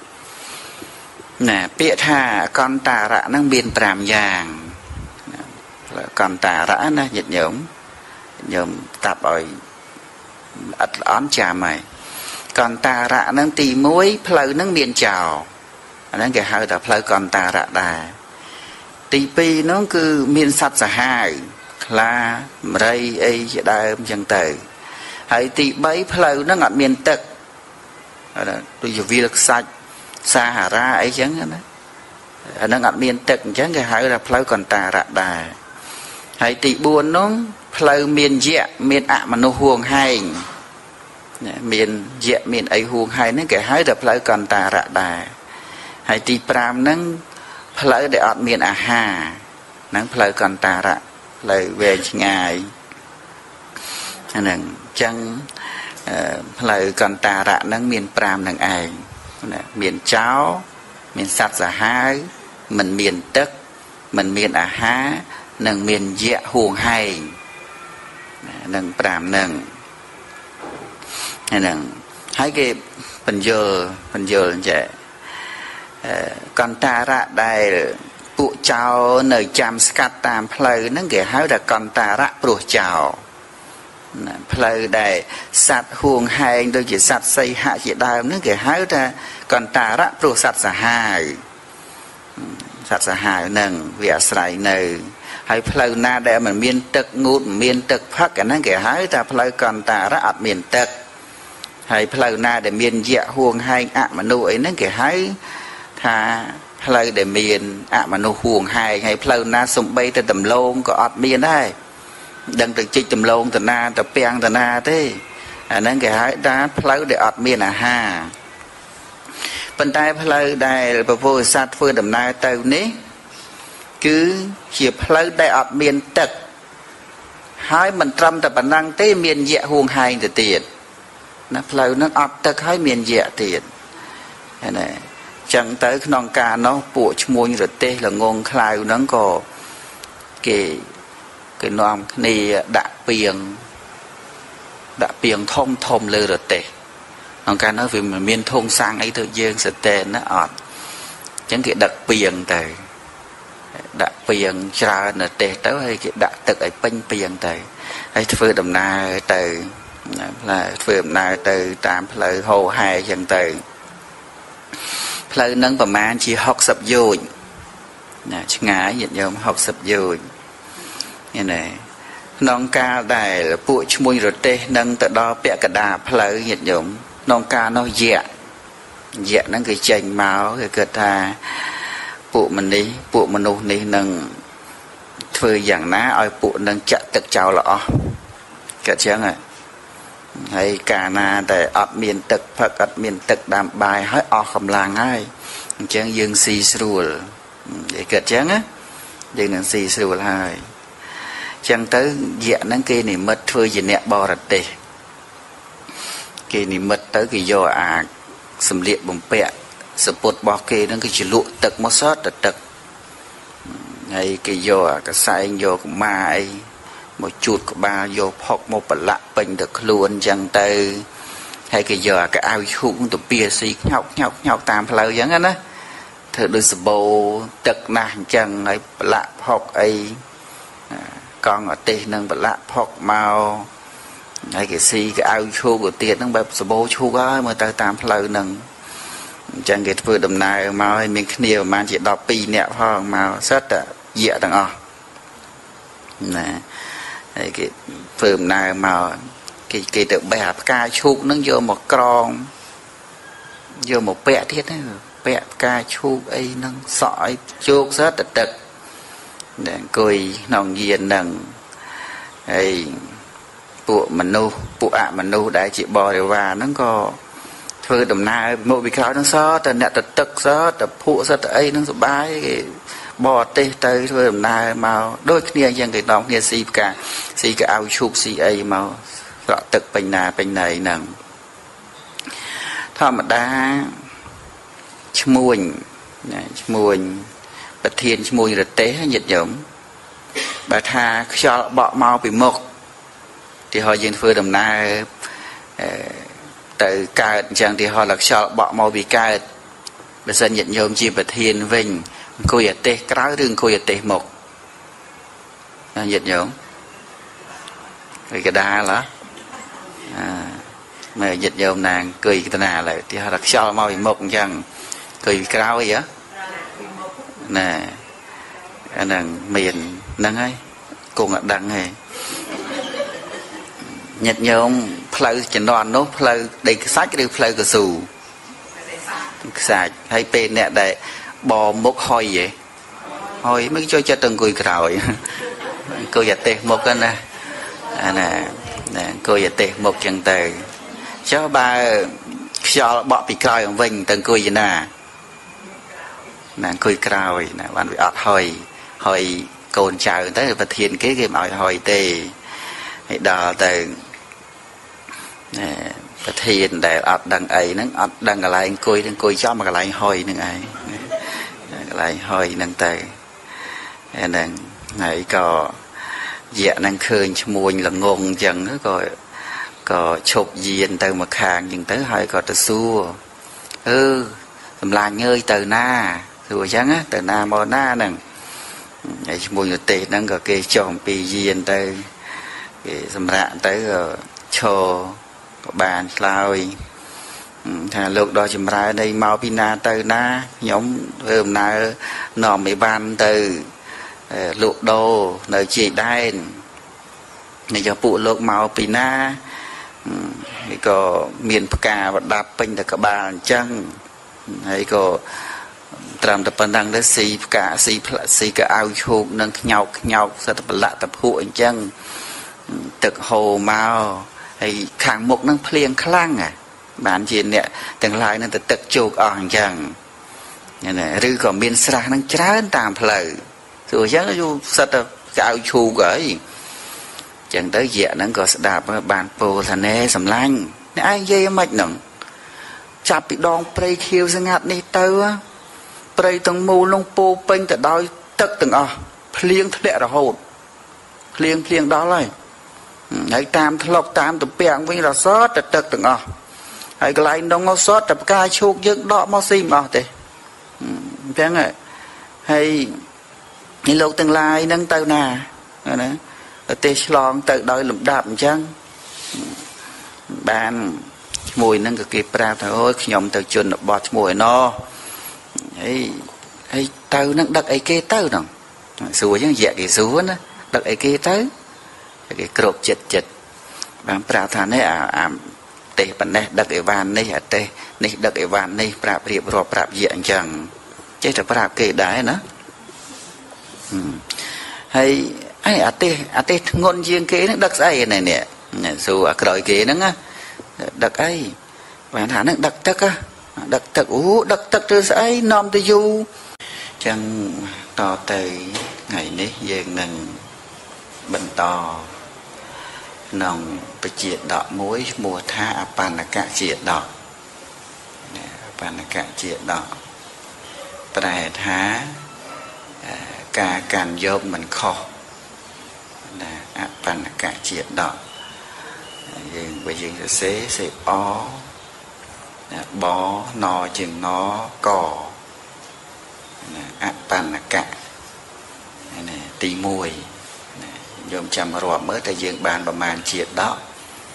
nè bịa tha con tà rạ năng biên pram giang còn tà rạ nè nhiệt nhóm nhóm tập ở ắt ón trà mày còn tà rạ năng tì muối plei năng biên chào năng cái hai tập plei còn tà rạ đà tì pi nó cứ miên sạch sa hai là mây ấy đại chẳng tử hãy tì bấy plei nó ngọt miên tật tôi giờ vi lực sạch xa hà ra ấy chẳng đó nó ngặt miền tật chẳng cái hỏi là plei còn tà rạ đà hãy tị buồn nó plei miền dẹ miền ạ mà nó huồng hay miền dẹ miền ấy huồng hay nó cái hỏi là plei còn tà rạ đà hãy tị pram nó plei để ọt miền à hà nó plei còn tà rạ plei về ngày nên chẳng plei còn tà rạ nó miền pram năng ai miền cháo miền sạch giả hai mình miền tức mình miền à há nâng miền dẹ huồng hay nâng pram nâng nâng hai cái phần giờ phần giờ vậy còn tà rạ đây phụ cháo nơi chăm scat tam plei nó kể hai là còn tà rạ pro cháo plei đây sạch huồng hay đôi chỉ sạch xây hạ chỉ đào nó kể hai ra còn tà rạ pro sạch giả hai sạch giả hai nâng vỉa sài nơi hay plei na để mình miên tật ngút miên tật phát cái nó kể hai ra plei còn tà rạ ọt miên tật hay plei na để miên dẹ huồng hay ạ mà nuôi nó kể hai tha plei để miên ạ mà nuôi huồng hay hay plei na sum bay tới tầm lông có ọt miên đây đừng từ chích tầm lông từ na từ peang từ na thế nên cái hai đá plei để ọt miên à ha bên tai plei đây là vô sát phơi đầm na tàu ní cứ chỉ plei để ọt miên tật hai mình trăm tập bản năng tế miên dẹ huồng hai từ tiền nó plei nó ọt tật hai miên dẹ tiền này chẳng tới non ca nó bộ môi rồi tê là ngon khai nó có cái cái nom này đã piềng đã piềng thông thông lơ rồi tê non ca nó vì mình miên thông sang ấy tự nhiên sẽ tê nó ọt chẳng cái đặc piềng tề đã piềng ra là tê tới hay cái đã tự ấy pin piềng tề hay phơi đầm na tề là phơi đầm na tề tam lời hồ hai chẳng tề plei nângประมาณ chỉ học sập dồi nè ngái nhiệt nhôm học sập dồi như này non ca đại là bụi mùi rồi tê nâng từ đó bẹ cả đà plei nhiệt nhôm non ca nó dẹ dẹ nó cái chành máu cái cơ ta bụi mình đi bụi mình nô đi nâng phơi dạng ná oi bụi nâng chặt tật chào lọ cả chén này hay cả na để ọt miền tật phật ọt miền tật đàm bài hỏi ọ khẩm làng ai chén dương xì srul để kết chén á dương nâng xì srul hai chén tới dẹ nâng kia này mất phơi gì nè bò rật tê kia này mất tới cái do à sầm liệt bùng pẹ support bò kia nâng cái chỉ lụa tật mất sót tật tật hay cái do cái sai do của ma ấy một chút của ba vô phọc một bật lạ bình được luôn chẳng từ hay cái giờ cái ao chung tụi bia xì nhọc nhọc nhọc tam phơi giống anh á thử đôi sờ bồ tật nàng chân ấy lạ học ấy con ở tây nâng bật lạ học màu hay cái xì cái ao chung của tiền nâng bật sờ bồ chung á mà ta tam phơi nâng chẳng cái vừa đầm này màu mình nhiều mà chỉ đọc pi nẹo phong màu rất là dễ thằng o nè cái phơm này màu cái cái được bẻ ca chụp nó vô một con vô một bẹ thiết đấy bẹ ca chụp ấy nó sỏi chụp rất là tật để cười nòng nghiền nằng ấy bộ mình nu bộ ạ mình nu đại chị bò đều và nó có phơi đầm na mỗi bị cáo nó xótแต่เนี่ยตตึกซะแต่ผู้ซะแต่ไอ้นั่งสบายบอดเตะเตยphơi đầm naมาโดยเนี่ยยังcáiน้องเนี่ยสีกาสีกาเอาชุบสีไอ้มาก็ตึกเป็นนาเป็นไหนนั่งธรรมดาชมวยชมวยประเทียนชมวยระเตะหยุดหย่อมบาทาชอเบาเมาไปหมกที่họยังphơi đầm na từ cài chẳng thì họ là cho bỏ màu bị cài bây giờ nhận nhôm chi bật hiền vinh cô ở tê cái rừng cô ở tê một nhận nhôm cái cái đa là mà nhận nhôm nàng cười cái nào lại thì họ là cho màu bị một chẳng cười cái áo vậy á nè anh nàng miền nâng ấy cùng đăng này nhật nhôm phơi chỉnh đòn nó phơi đầy sách cái phơi cái sù sạch hay pen nè để bò mốc hoi vậy hoi mới cho cho từng cười rồi cô giật tê một cái nè nè nè cô giật tê một chân tề cho ba cho bọ bị còi ông vinh từng cười vậy nè nè cười còi nè bạn bị ọt hoi hoi cồn chào tới vật thiền cái game ỏi hoi tê đò từประเทศแต่อัดดังไอ้นั่งอัดดังอะไรคุยนั่งคุยชอบมาอะไรหอยนั่งไอ้อะไรหอยนั่งแต่นั่งไหนก็เยอะนั่งเคยชมวยละงงจังก็ก็ชบเย็นแต่มาคางยังแต่หอยก็ตะซัวเออสำลานเงยแต่หน้าสวยจังáแต่หน้ามอหน้านั่งไอ้ชมวยอยู่เตะนั่งก็เกยจอมปีเย็นแต่สำราญแต่ก็โชbàn lôi thà lúc đó chìm ra đây mau pina từ na nhóm hôm nay nọ mấy ban từ lụa đô nơi chị đai này cho phụ lúc mau pina thì có miền cả và đạp pin được cả bàn chân hay có làm tập năng đó xì cả xì xì cả ao chuột nâng nhau nhau sẽ tập lạ tập hội chân thực hồ mau hay khang một năng phèn khlang à bạn chuyện nè từng lại nên tự chuột ở chẳng này rư còn miền xa năng chán tạm phơi rồi chắc là du sát cao chu gửi chẳng tới dễ nó có đạp bàn bồ là nè sầm lanh ai dây mạch nè chạp bị đòn prey khiêu sang ngạt này tơ prey từng mù lông po pin từ đôi tất từng à phèn thẹn rồi hột phèn phèn đó lại hãy tam lộc tam tụi bèn với là sót tật tật từng à hãy cái này nó sót tập ca chuột dựng đọ mau xìm à thế chẳng ạ hay những lâu tương lai nâng tàu nà tê slong tự đôi lụm đạp chăng bạn mùi nâng cực kịp ra thôi nhóm từ chuồn bọt mùi nó hay hay tàu nâng đặt ấy kê tàu nè xùa chẳng dẹ cái xúa nó đặt ấy kê tàu cái cột chật chật bạn prao thà này à à tê bản này đặt cái van này à tê này đặt cái van này prao riệp rọp prao diện chẳng chứ là prao kê đái nữa hay ai à tê à tê ngôn riêng kế nó đặt ấy này nè dù à cởi kế nó á đặt ấy bạn thà nó đặt tất á đặt tất ú đặt tất từ ấy nom từ du chẳng to từ ngày này về nâng bệnh to nòng bị triệt đọ muối mùa tha bàn là cả triệt đọ bàn là cả triệt đọ bài thá cả càn dôm mình kho bàn là cả triệt đọ យើងបើយើងសរសេរសេអបណជាងណកអបណ្ណកៈទីមួយយកចាំរាប់មើលតែយើងបានប្រមាណជាដក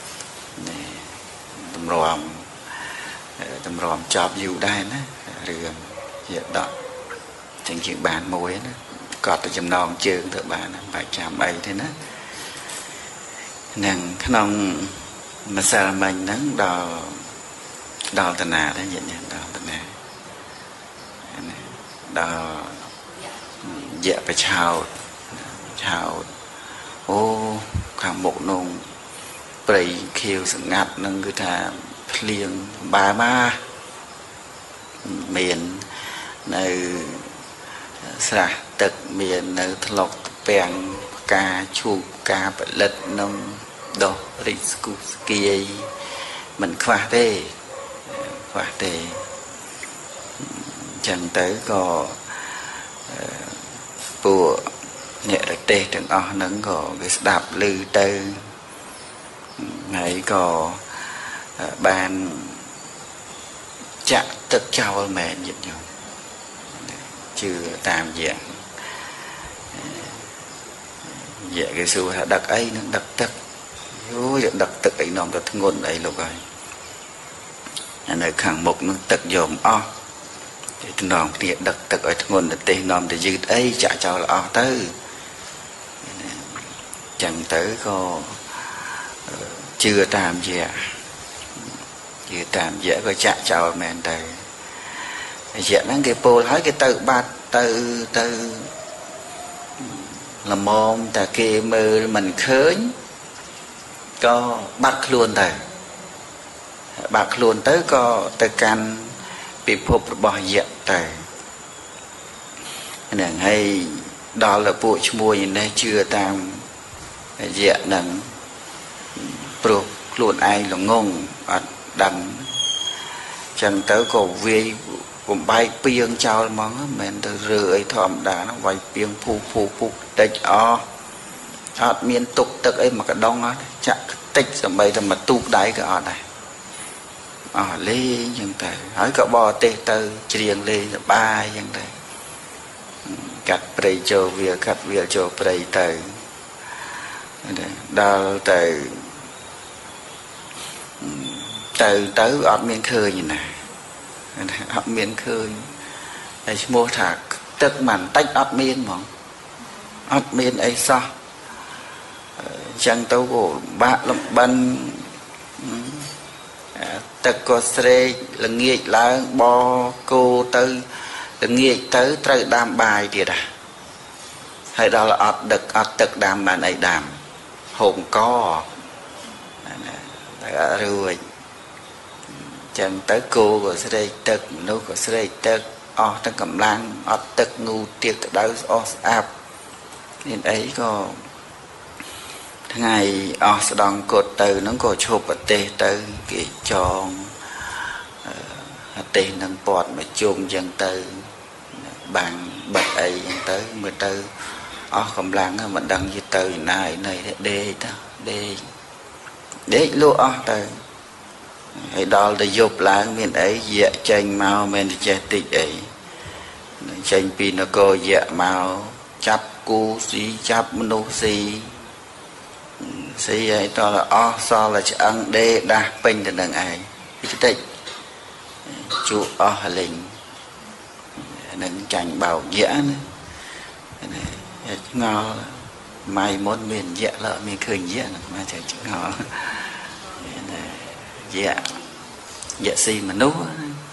តម្រាំតម្រាំចប់យូរដែរណារឿងជាដកចឹងជាងបានមួយណាកត់ទៅចំណងជើងទៅបានបាច់ចាំអីទេណានឹងក្នុងម្សិលមិញហ្នឹងដល់ដល់តាណាដែរញាតិញោមដល់តាណាដល់យៈបឆោតឆោតអូខាងមុខនោះព្រៃខៀវស្ងាត់នឹងគឺថាភ្លៀងបែមកមាននៅស្រះទឹកមាននៅថ្លុកពាំងផ្កាឈូកផ្កាផលិតនំដោះរីកស្គុះស្គាយមិនខ្វះទេខ្វះទេចឹងទៅក៏ពួកអ្នករទេសទាំងអស់ហ្នឹងក៏គេស្ដាប់ឮទៅហើយក៏បានចាក់ទឹកចោលមែនញាតិញោមជឿតាមយ៉ាងយ៉ាគេសួរថាដឹកអីនឹងដឹកទឹកអូយដឹកទឹកអីនាំទៅធ្ងន់អីលោកហើយនៅខាងមុខនឹងទឹកយកអស់តែថ្នងគ្នាដឹកទឹកឲ្យធ្ងន់ទៅទេសនាំទៅយឺតអីចាក់ចោលអស់ទៅចឹងទៅក៏ជឿតាមយ៉ាជឿតាមយ៉ាក៏ចាក់ចោលមែនទៅយ៉ាហ្នឹងគេពោលហើយគេទៅបាត់ទៅទៅល្មមតែគេមើលមិនឃើញក៏បាត់ខ្លួនទៅបាត់ខ្លួនទៅក៏ទៅកាន់ពិភពរបស់យៈទៅហ្នឹងហើយដល់ទៅពួកឈ្មោះនេះជឿតាមយៈហ្នឹងព្រោះខ្លួនឯងល្ងងអត់ដឹងចឹងទៅក៏វាយបំបែកពីងចោលហ្មងមិនមែនទៅរើអីធម្មតាហ្នឹងវាយពីងភូភូភូតិចអស់អត់មានទុកទឹកអីមួយកដងអត់ចាក់តិចសម្បីតែមកទូកដៃក៏អត់ដែរអស់លេងចឹងទៅហើយក៏បរទេសទៅច្រៀងលេងសប្បាយចឹងទៅកាត់ព្រៃចូលវាកាត់វាចូលព្រៃទៅដល់ទៅទៅទៅអត់មានឃើញណាអត់មានឃើញតែឈ្មោះថាទឹកមិនតិចអត់មានហ្មងអត់មានអីសោះចឹងទៅក៏បាក់លំបិនទឹកក៏ស្រេកល្ងាចឡើងបគោទៅល្ងាចទៅត្រូវដាំបាយទៀតហ่ะហើយដល់អត់ដឹកអត់ទឹកដាំបានអីដាំហូបកតែអត់រួចចឹងទៅគោក៏ស្រេកទឹកមនុស្សក៏ស្រេកទឹកអស់ទាំងកម្លាំងអត់ទឹកងូទៀកក្តៅស្អស់ស្អាប់មានអីក៏ថ្ងៃអស់ស្ដងកត់ទៅហ្នឹងក៏ឈប់ប្រទេសទៅគេចងប្រទេសនឹងពាត់មកជុំចឹងទៅបាំងបិទអីចឹងទៅមើលទៅអស់កម្លាំងមិនដឹងយីទៅណាឯណីដេកទៅដេកដេកលក់អស់ទៅហើយដល់ទៅយប់ឡើងមានអីយៈចេញមកមិនចេះតិចអីចេញពីនគរយៈមកចាប់គូស៊ីចាប់មនុស្សស៊ីស៊ីឲ្យតលអស់សល់តែឆ្អឹងដេដាស់ពេញទៅនឹងឯងតិចជូអស់លេងនឹងចាញ់បោកយៈណាឆ្ងល់ម៉ៃមុនមានយៈឡើមានឃើញយៈមកចេះឆ្ងល់យៈយៈស៊ីមនុស្ស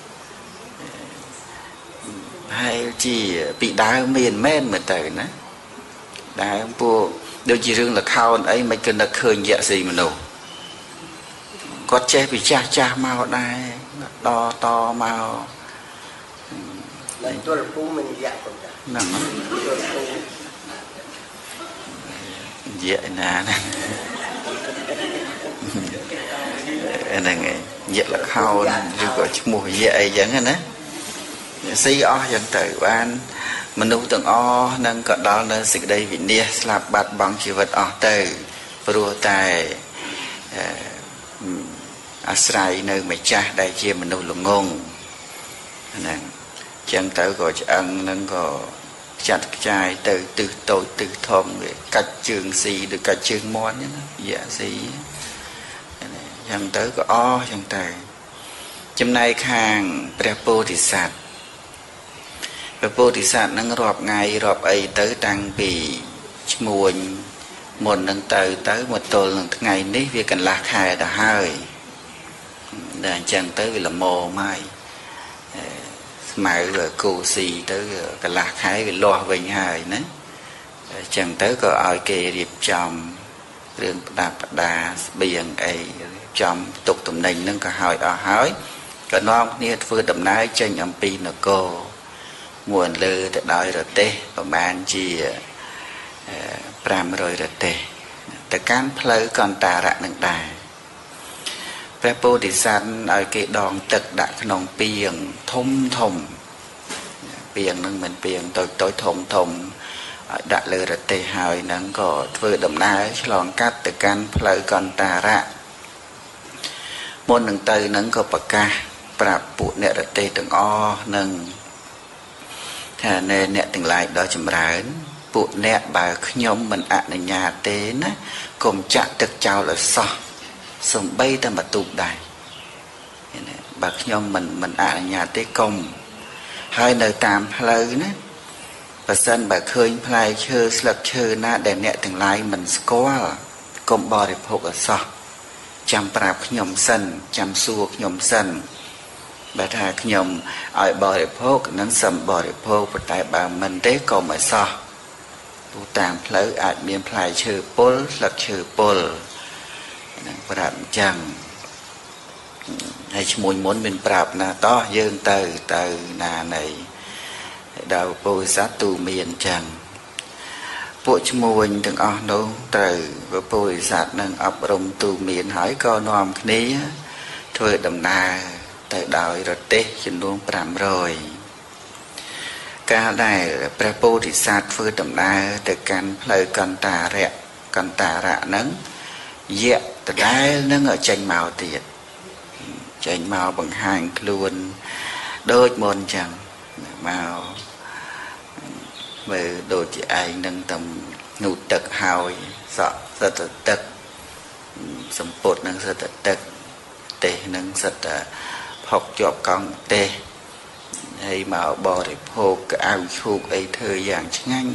ហើយជាពីដើមមានមែនមើលទៅណាដើមពួកដូចជារឿងលខោនអីមិនគិតនឹកឃើញយៈស៊ីមនុស្សគាត់ចេះពីចាស់ចាស់មកដែរតតមកតែទល់ពូមិនយៈគាត់ហ្នឹងយៈណាណាហ្នឹងឯងយៈលខោនឬក៏ឈ្មោះយៈអីចឹងណាស៊ីអស់ចឹងទៅបានមនុស្សទាំងអស់នឹងក៏ដល់នៅសេចក្តីវិនាសស្លាប់បាត់បង់ជីវិតអស់ទៅព្រោះតែអាស្រ័យនៅម្ចាស់ដែលជាមនុស្សល្ងងហ្នឹងចឹងទៅក៏ឆ្អឹងហ្នឹងក៏ចាត់ខ្ចាយទៅទិសតូចទិសធំវាកាច់ជើងស៊ីឬកាច់ជើងមាន់ណាយ៉ាស៊ីចឹងទៅក៏អស់ចឹងទៅចំណែកខាងព្រះពោធិសត្វព្រះពោធិសត្វហ្នឹងរាប់ថ្ងៃរាប់អីទៅតាំងពីឈ្មួញមុននឹងទៅទៅមកទល់នឹងថ្ងៃនេះវាកន្លះខែទៅហើយតែអញ្ចឹងទៅវាល្មមហើយស្មៅគូស៊ីទៅកន្លះខែវាលាស់វិញហើយណាអញ្ចឹងទៅក៏ឲ្យគេរៀបចំរឿងប្រដាប់ប្រដាស្បៀងអីចំទុកតំណែងហ្នឹងក៏ហើយអស់ហើយក៏នាំគ្នាធ្វើដំណើរចេញអំពីនគរមួយលើទៅដោយរទេះប្រហែលជាប្រាំរយរទេះទៅកាន់ផ្លូវកន្តារៈនឹងដែរព្រះពោធិសត្វឲ្យគេដងទឹកដាក់ក្នុងពាងធំធំពាងនឹងមិនពាងតូចតូចធំធំឲ្យដាក់លើរទេះហើយនឹងក៏ធ្វើដំណើរឆ្លងកាត់ទៅកាន់ផ្លូវកន្តារៈមុននឹងទៅនឹងក៏ប្រកាសប្រាប់ពួកអ្នករទេះទាំងអស់នឹងថាអ្នកទាំងឡាយដ៏ចម្រើនពួកអ្នកបើខ្ញុំមិនអនុញ្ញាតទេណាកុំចាក់ទឹកចោលឲ្យសោះសំបីតែបន្ទូកដែរបើខ្ញុំមិនមិនអនុញ្ញាតទេកុំហើយនៅតាមផ្លូវណាបើសិនបើឃើញផ្លែឈើស្លឹកឈើណាដែលអ្នកទាំងឡាយមិនស្គាល់កុំបរិភោគឲ្យសោះចាំប្រាប់ខ្ញុំសិនចាំសួរខ្ញុំសិនបើថាខ្ញុំឲ្យបរិភោគនឹងសំបរិភោគប៉ុន្តែបើមិនទេកុំឲ្យសោះព្រោះតាមផ្លូវអាចមានផ្លែឈើពុលស្លឹកឈើពុលនឹងប្រាប់អញ្ចឹងហើយឈ្មោះមុនមានប្រាប់ណាតោះយើងទៅទៅណានៃដល់ពោធិសត្វទូមានអញ្ចឹងពួកឈ្មោះទាំងអស់នោះត្រូវពោធិសត្វនឹងអប់រំទូមានហើយក៏នាំគ្នាធ្វើដំណើរទៅដោយរទេះចំនួនប្រាំរយកាលដែលព្រះពោធិសត្វធ្វើដំណើរទៅកាន់ផ្លូវកន្តារៈកន្តារៈហ្នឹងយៈដដែលនឹងចេញមកទៀតចេញមកបង្ហាញខ្លួនដូចមុនចឹងមកមើលដូចជាឯងនឹងតែនូតទឹកហើយសក់សិតទឹកសម្ពុតនឹងសិតទឹកទេសនឹងសិតផុកជាប់កង់ទេសហើយមកបរិភោគកៅអៅឈូកអីធ្វើយ៉ាងឆ្ងាញ់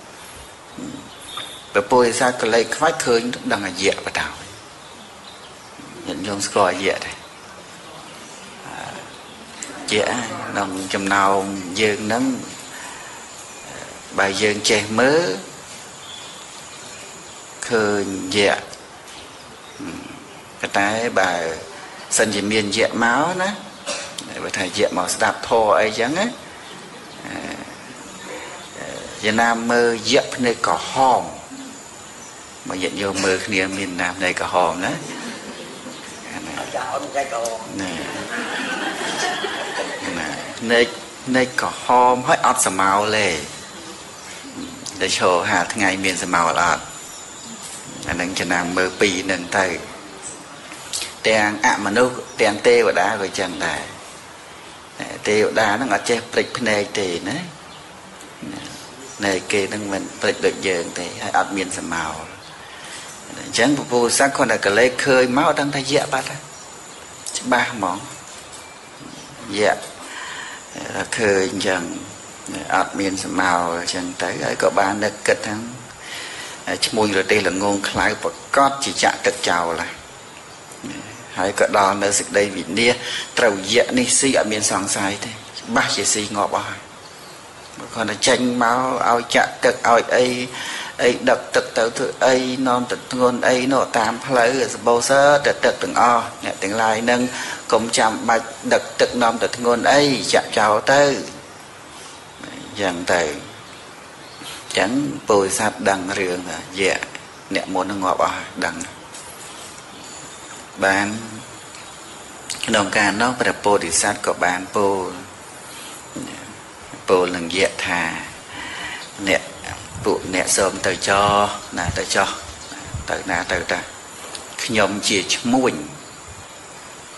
ព្រះពោធិសត្វក៏លេចខ្វាច់ឃើញដឹងអាយៈបដ ញាតិញោមស្គាល់យៈទេយៈក្នុងចំណោមយើងហ្នឹងបើយើងចេះមើលឃើញយៈប៉ុន្តែបើសិនជាមានយៈមកណាបើថាយៈមកស្ដាប់ធម៌អីចឹងណាយ៉ាងណាមើលយៈភ្នែកក្រហមមកញាតិញោមមើលគ្នាមានណាភ្នែកក្រហមណាចាអត់ភ្នែកក្រហមណាណាភ្នែកភ្នែកក្រហមហើយអត់សមោលទេតែឈរហាថ្ងៃមានសមោលអត់អានឹងចំណាំមើលពីរនឹងទៅទាំងអមនុស្សទាំងទេវតាក៏ចឹងដែរទេវតាហ្នឹងអត់ចេះព្រិចភ្នែកទេណានៅគេហ្នឹងមិនព្រិចដូចយើងទេហើយអត់មានសមោលអញ្ចឹងពពុទ្ធសាសគាត់តែកលេសឃើញមកដឹងថាយៈបាត់ច្បាស់ហ្មងយៈឃើញអញ្ចឹងអត់មានសមោលអញ្ចឹងទៅហើយក៏បាននឹកគិតហ្នឹងឈ្មោះរទេសល្ងងខ្លៅប្រកាសជាចាក់ទឹកចោលហើយក៏ដល់នៅសេចក្តីវិនាសត្រូវយៈនេះស៊ីអត់មានសង្ស័យទេច្បាស់ជាស៊ីងាប់អស់ហើយគាត់តែចេញមកឲ្យចាក់ទឹកឲ្យអីអីដឹកទឹកទៅធ្វើអីនាំទៅធ្ងន់អីនោះតាមផ្លូវសបោសើទៅទឹកទាំងអស់អ្នកទាំងឡាយនឹងកុំចាំបាច់ដឹកទឹកនាំទៅធ្ងន់អីចាក់ចោលទៅយ៉ាងទៅចឹងពោធិសត្វដឹងរឿងយៈអ្នកមុននឹងងាប់អស់ដឹងបានក្នុងការនោះព្រះពោធិសត្វក៏បានពោលពោលនឹងយៈថាអ្នកពួកអ្នកសូមទៅចោណាទៅចោទៅណាទៅតាខ្ញុំជាឈ្មួញ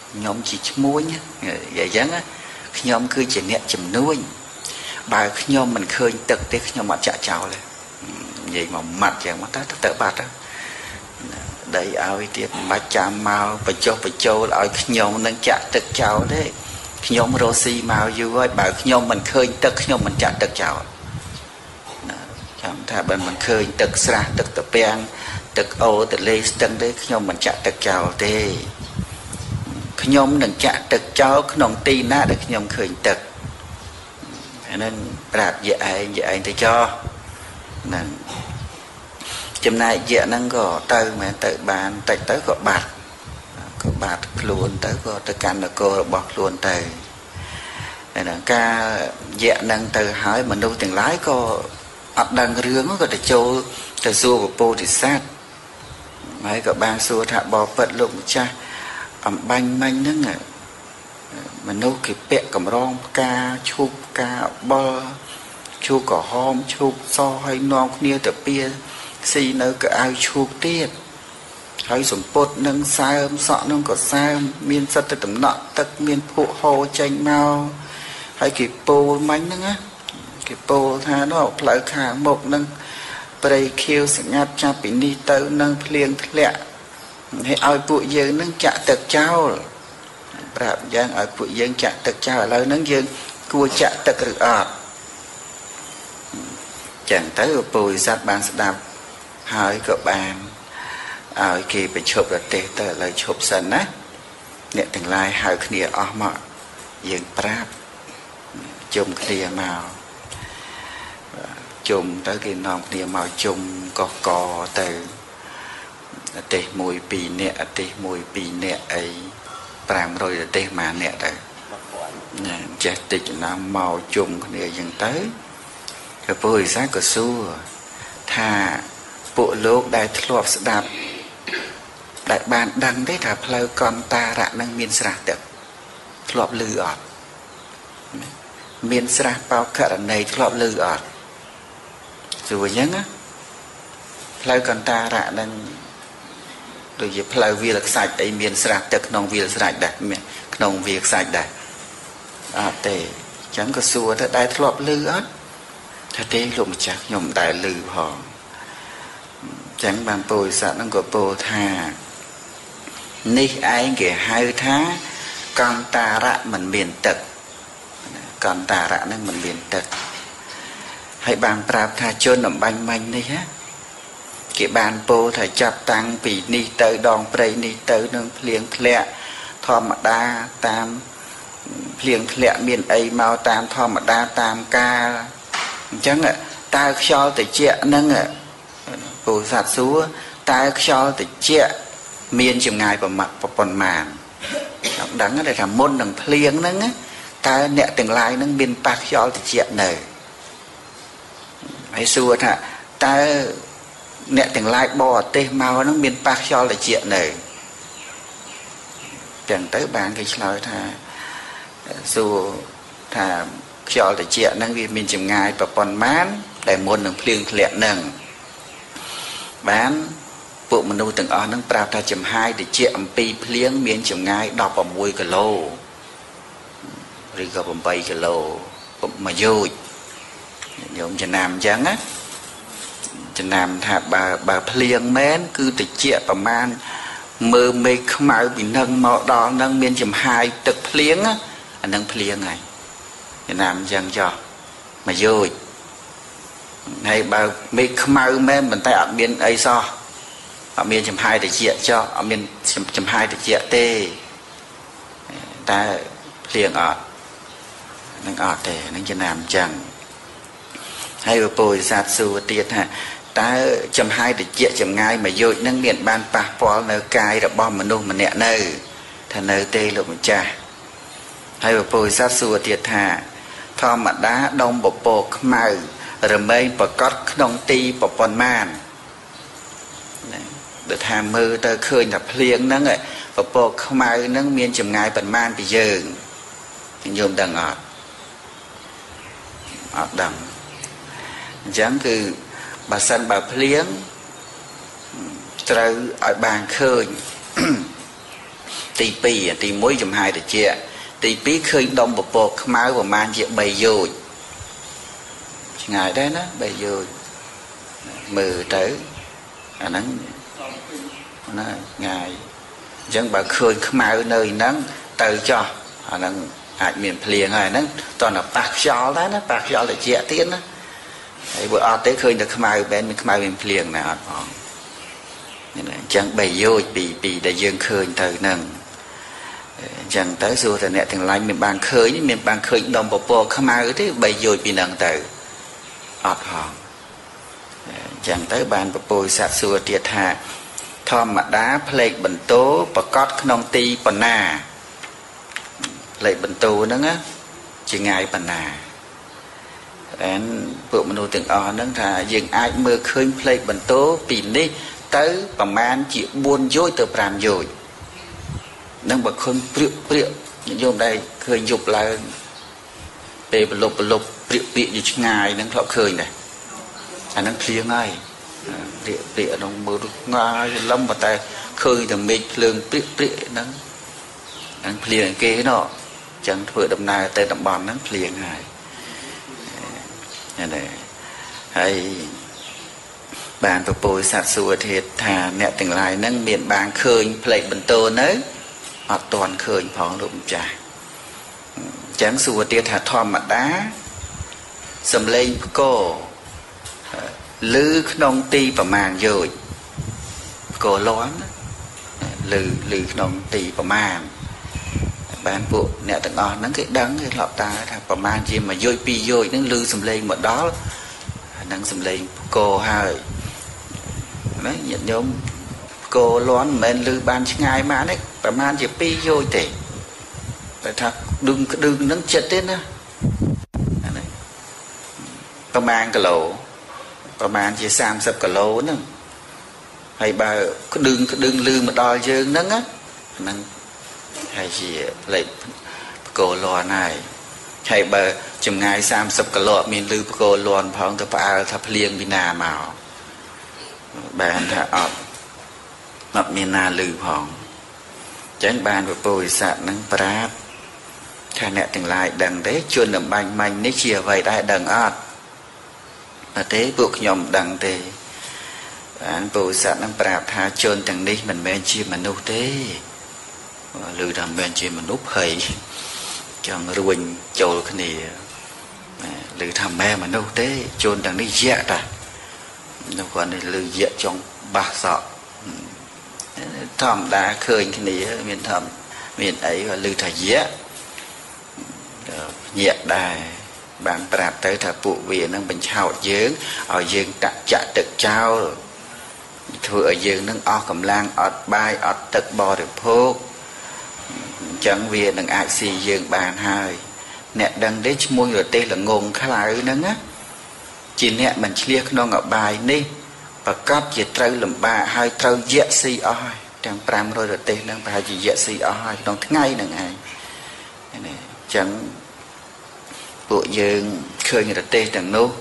nhóm chỉ muối nhá vậy chẳng á nhóm cứ chỉ nhẹ chìm nuôi bài nhóm mình khơi tật tới nhóm mặt chạ chào lên vậy mà mặt chẳng mà ta tự bạt á đây ao tiệp mà chạm màu phải cho phải châu là nhóm đang chạ tật chào đấy nhóm Rosi màu dù ơi bài nhóm mình khơi tật nhóm mình chạ tật chào chẳng thà bên mình khơi tật xa tật tập bèn tật ô tật lê tật đấy nhóm mình chạ tật chào thế nhóm đừng chạ tật cháu nông ti na được nhóm khơi tật nên rạp dạy dạy thì cho nên chừng này dạy năng có từ mà tự bàn tới tới có bạc có bạc luôn tới có tới căn là cô bọc luôn từ nên là ca dạy năng từ hỏi mình đâu từng lái có ập đằng rướng có thể châu từ xua của bồ thì sát mấy có ban xua thả bò vật lụng cha ẩm banh manh nữa ngờ mình nấu kịp bẹ cầm rong ca chụp ca bơ chụp cỏ hôm chụp so hay non kia tập bia xì nơi cái ai chụp tiết hay sủng bột nâng sai âm sọ nâng có sai miên sắt từ tầm nọ tất miên phụ hồ tranh mau hay kịp bồ mánh nữa á kịp bồ tha nó lại khả một nâng bầy kêu sẽ ngắt cha bị đi tới nâng liền lẹ hay ai bụi giờ nâng chạ tật trao bạp giang ở phụ dân chạ tật trao ở lâu nâng dân cua chạ tật được ọt chẳng tới ở bùi sát bàn sẽ đạp hỏi cậu bàn ở kỳ bị chụp là tê tờ lời chụp sân á nè từng lai hỏi khnia ọ mọ dân bạp chung khnia màu chung tới cái nòng khnia màu chung có cò từ tê mùi bì nè tê mùi bì nè ấy làm rồi là tê mà nè đấy chết tịch nó màu chung khnia dân tới cái bùi sát của xua thà bộ lốp đại thọp đạp đại ban đăng đấy thà phơi con ta rạ năng miên sra được thọp lư ọt miên sra bao cả này thọp lư ọt rồi nhớ á phơi con ta rạ năng rồi về phơi vi lực sạch ấy miên sra được nông vi lực sạch đấy nông việc sạch đấy à tề chẳng có xua thế đại thọp lư ọt thật đấy lùm chắc nhom đại lư họ chẳng bàn bồi sợ nó có bồ thà ní ai kể hai tháng con ta rạ mình miền tật con ta rạ nó mình miền tật hãy bàn prap thà chôn nằm banh manh đi á cái bàn bồ thà chập tăng vì ní tới đòn prey ní tới nương liền lẹ thò mà đa tam liền lẹ miền ấy mau tam thò mà đa tam ca chẳng ạ ta cho tới chuyện nâng ạ bồ sát xúa ta cho tới chuyện miền chừng ngày vào mặt vào phần màn đắng để làm môn đằng liếng nâng á ta nẹ từng lai nâng miền bạc cho tới chuyện này hay xua thà ta nẹ từng lai bò tê mau nâng miền bạc cho là chuyện này chẳng tới bàn cái lời thà xua thà cho tới chuyện nâng vì miền chừng ngày vào phần màn để môn đằng liếng lẹ nâng bán bộ mình đâu từng ở nâng prao ta chấm hai để chia âm pi liếng miếng chấm ngay đọc vào mùi cái lô rồi gặp một bay cái lô mà vô giống chân nam trắng á chân nam thà bà bà liếng mến cứ từ chia vào man mơ mê không ai bị nâng màu đỏ nâng miếng chấm hai tực liếng á nâng liếng này chân nam trắng cho mà vô này bà mê không ai mến mình tay ở miền ấy so ở miền chấm hai để chia cho ở miền chấm chấm hai để chia tê ta liền ở nâng ở tê nâng chân nam chẳng hay bồi sát su tiết ha ta chấm hai để chia chấm ngay mà vô nâng miền ban pa po nơi cài rồi bom mà nung mà nẹt nơi thành nơi tê lộ một cha hay bồi sát su tiết ha thò mặt đá đông bột bột màu rồi mấy bột cót nông ti bột bòn man để tham mơ ta khơi nhập liêng nâng ấy và bộ không ai nâng miên chùm ngay bẩn man bị dơ nhôm đằng ọt ọt đằng chẳng cứ bà sân bà liêng trời ở bàn khơi ទីពីរទីមួយចំហាយតិចទីពីរឃើញដុំពពកខ្មៅប្រមាណជាបីយោជឆ្ងាយដែរណាបីយោជមើលទៅអាហ្នឹងណាងាយអញ្ចឹងបើឃើញខ្មៅនៅហ្នឹងទៅចោះអាហ្នឹងអាចមានភ្លៀងហើយហ្នឹងតោះតែប៉ះខ្យល់ដែរណាប៉ះខ្យល់តិចទៀតណាហើយបើអត់ទេឃើញតែខ្មៅបែនមានខ្មៅមានភ្លៀងណាអត់ផងនេះអញ្ចឹងបីយោជពីពីដែលយើងឃើញទៅហ្នឹងអញ្ចឹងទៅសួរតែអ្នកទាំងឡាយមានបានឃើញមានបានឃើញដុំពពកខ្មៅទេបីយោជពីហ្នឹងទៅអត់ផងអញ្ចឹងទៅបានពពុទ្ធសាសសួរទៀតថាធម្មតាផ្លេកបន្ទោប្រកាសក្នុងទីបណ្ណាផ្លេកបន្ទោហ្នឹងជាងាយបណ្ណាតែពួកមនុស្សទាំងអស់ហ្នឹងថាយើងអាចមើលឃើញផ្លេកបន្ទោពីនេះទៅប្រមាណជាបួនយោជទៅប្រាំយោជនឹងបើឃើញព្រាកព្រាកញោមដែរឃើញយប់ឡើងពេលប្រលប់ប្រលប់ព្រាកព្រាកយឆ្ងាយហ្នឹងធ្លាប់ឃើញដែរអាហ្នឹងភ្លៀងហើយព្រាកព្រាកក្នុងមើលងាយលំតែឃើញតែមេឃភ្លើងព្រាកព្រាកហ្នឹងហ្នឹងភ្លៀងគេណោះអញ្ចឹងធ្វើដំណើរទៅតំបន់ហ្នឹងភ្លៀងហើយហ្នឹងហើយបានពពុទ្ធសាសសួរទៀតថាអ្នកទាំងឡាយហ្នឹងមានបានឃើញផ្លេកបន្ទោនៅអត់ទាន់ឃើញផងលោកម្ចាស់អញ្ចឹងសួរទៀតថាធម្មតាសំឡេងផ្គរឮក្នុងទីប្រមាណយោជផ្គរលាន់ឮឮក្នុងទីប្រមាណបានពួកអ្នកទាំងអស់ហ្នឹងគេដឹងគេធ្លាប់តាថាប្រមាណជាមួយយោជពីរយោជហ្នឹងឮសំឡេងមកដល់ហ្នឹងសំឡេងផ្គរហើយណាញាតិញោមផ្គរលាន់មិនមែនឮបានឆ្ងាយមកទេប្រមាណជាពីរយោជទេតែថាដឹងក្ដឹងហ្នឹងចិត្តទេណាហ្នឹងប្រមាណគីឡូប្រមាណជាសាមសិបគីឡូហ្នឹងហើយបើក្ដឹងក្ដឹងឮមកដល់យើងហ្នឹងណាហ្នឹងហើយជាផ្លេកផ្គរលាន់ហើយហើយបើចម្ងាយសាមសិបគីឡូមានឮផ្គរលាន់ផងទៅផ្អើលថាភ្លៀងពីណាមកបានថាអត់អត់មានណាឮផងអញ្ចឹងបានពពុទ្ធិស័ក្តិនឹងប្រាប់ថាអ្នកទាំងឡាយដឹងទេជនដំបាញ់មាញ់នេះជាអ្វីដែរដឹងអត់តែទេពួកខ្ញុំដឹងទេបានពពុទ្ធិស័ក្តិនឹងប្រាប់ថាជនទាំងនេះមិនមែនជាមនុស្សទេឮថាមិនមែនជាមនុស្សភ័យចង់រួញចូលគ្នាឮថាមិនមែនមនុស្សទេជនទាំងនេះយៈតានៅគាត់នេះឮយៈចង់បាសសក់ធម្មតាឃើញគ្នាមានធម្មមានអីក៏ឮថាយៈញាក់ដែរបានប្រាប់ទៅថាពួកវានឹងបញ្ឆោតយើងឲ្យយើងតាក់ចាក់ទឹកចោលធ្វើឲ្យយើងនឹងអស់កម្លាំងអត់បាយអត់ទឹកបរិភោគអញ្ចឹងវានឹងអាចស៊ីយើងបានហើយអ្នកដឹងទេឈ្មោះរទេសល្ងងខ្លៅហ្នឹងណាជាអ្នកមិនឆ្លៀសក្នុងអបាយនេះប្រកបជាត្រូវលំបាកហើយត្រូវយៈស៊ីអស់ហើយទាំងប្រាំរយរទេសហ្នឹងប្រហែលជាយៈស៊ីអស់ហើយក្នុងថ្ងៃហ្នឹងឯងនេះអញ្ចឹងពួកយើងឃើញរទេសទាំងនោះ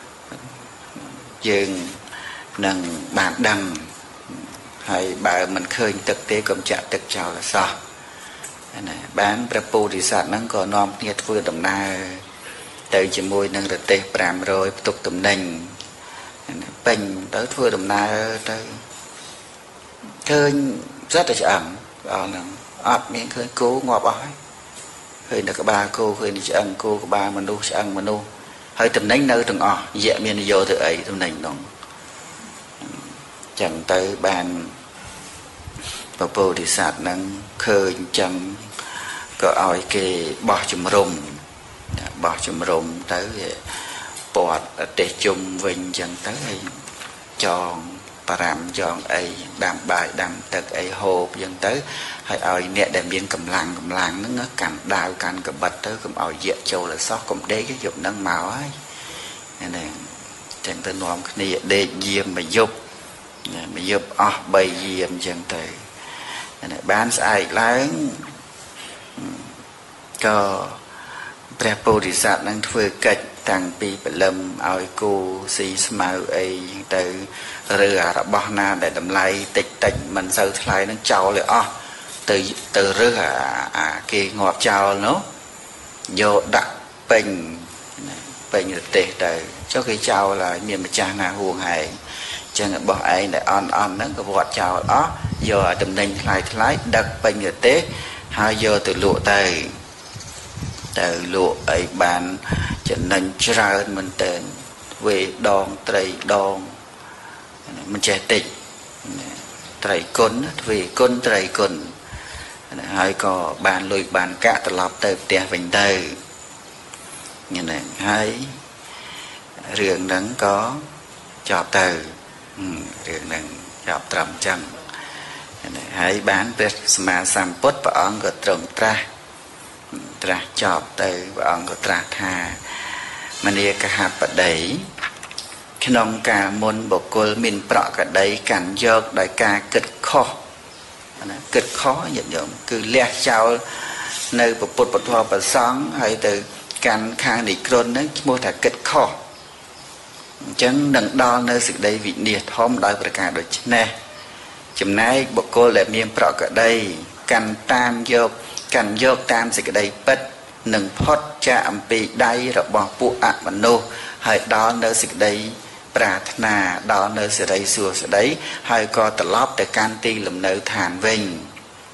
យើងនឹងបានដឹងហើយបើមិនឃើញទឹកទេកុំចាក់ទឹកចោលសោះណាបានព្រះពោធិសត្វហ្នឹងក៏នាំគ្នាធ្វើដំណើរទៅជាមួយនឹងរទេសប្រាំរយផ្ទុកតំណែងពេញទៅធ្វើដំណើរទៅឃើញrất làឆ្អឹងអស់ហ្នឹងអត់មានឃើញគោងាប់អស់ហើយឃើញតែក្បាលគោឃើញតែឆ្អឹងគោក្បាលមនុស្សឆ្អឹងមនុស្សហើយតំណែងនៅទាំងអស់យៈមានយកទៅអីតំណែងហ្នឹងចឹងទៅបានពពុទ្ធិសត្វហ្នឹងឃើញចឹងក៏ឲ្យគេបោះជំរុំបោះជំរុំទៅពាត់ទេសជុំវិញចឹងទៅហើយចងប្រាំចងអីដាំបាយដាំទឹកអីហូបចឹងទៅហើយឲ្យអ្នកដែលមានកម្លាំងកម្លាំងហ្នឹងកាន់ដាវកាន់កបិតទៅកុំឲ្យយៈចូលឲ្យសោះកុំដេកយប់ហ្នឹងមកហើយហ្នឹងចឹងទៅនាំគ្នាដេកយាមមួយយប់មួយយប់អស់បីយាមចឹងទៅបានស្អែកឡើងក៏ព្រះពោធិសត្វនឹងធ្វើកិច្ចតាំងពីព្រលឹមឲ្យគូស៊ីស្មៅអីទៅឬរបស់ណាដែលតម្លៃតិចតិចមិនសូវថ្លៃនឹងចោលឲ្យអស់ từ từ rước à, à cái ngọt chào nó vô đặt bình bình tệ từ cho cái chào là miền mặt trăng là huồng hải cho nên bỏ ai để on on nó cái vọt chào đó giờ tầm ninh lại lại đặt bình người tế hai giờ từ lụa từ từ lụa ấy bàn cho nên ra mình tên về đòn tây đòn mình trẻ tịch tây côn về côn tây côn hai có bàn lùi bàn cả từ lọp từ tiền vinh từ như này hai riêng nắng có chọp từ riêng nắng chọp trầm chân hãy bán về mà sam pốt và ông có trồng tra tra chọp từ và ông có tra tha mà nia cả hạt bật đấy khi nông cả môn bộ cô mình bọ cả đấy cảnh dược đại ca cực khó cực khó nhận dụng cứ lẹ chào nơi bộ bột bột hoa bột sáng hay từ cảnh khang đi krôn nó mua thả cực khó chẳng đừng đo nơi sự đây vị nhiệt hôm đòi bật cả đôi nè chùm nay bộ cô lại miền bọ cả đây cảnh tam dược cảnh dược tam sự đây bất nâng phót chạm bị đáy rồi bỏ phụ ạ mà nô hay đó nơi sự đây bà thà đó nơi sự đây xua sự đấy hay có tờ lóp để can ti làm nơi thàn vinh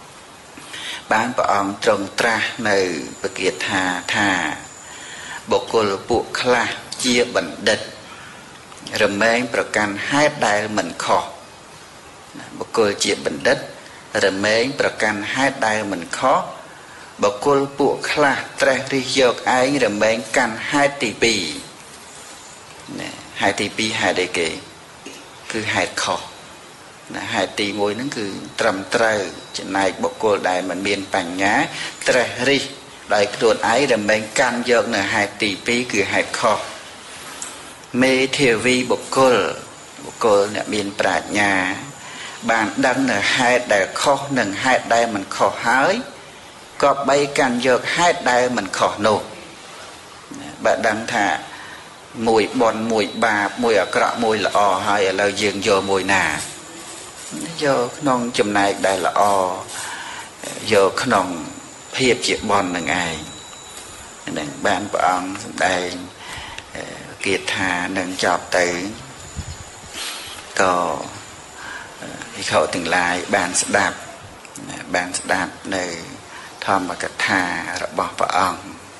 bán bà ông trồng tra nơi bà kia thà thà bộ cô là bộ khla chia bẩn địch rồi mấy bà can hai đài mình khó bộ cô chia bẩn địch rồi mấy bà can hai đài mình khó bà cô bộ khla tre ri dược ai rồi mấy can hai tỷ bì hai tỷ pi hai đề kể cứ hai khó hai tỷ môi nó cứ trầm trời chuyện này bộ cô đại mình miền bành nhá trời ri đại tuột ấy là mình can dược là hai tỷ pi cứ hai khó mê thiểu vi bộ cô bộ cô là miền bạch nhà bạn đăng là hai đại khó nâng hai đại mình khó hái có bay can dược hai đại mình khó nổ bạn đăng thả mùi bòn mùi bà mùi ở cọ mùi là o hay là dường vô mùi nà vô non chùm này đây là o vô non hiệp chuyện bòn là ngày bạn của ông đây kiệt thà nâng chọp tới có khẩu từng lại bàn sẽ đạp bàn sẽ đạp nơi thòm và cắt thà rồi bỏ vào ông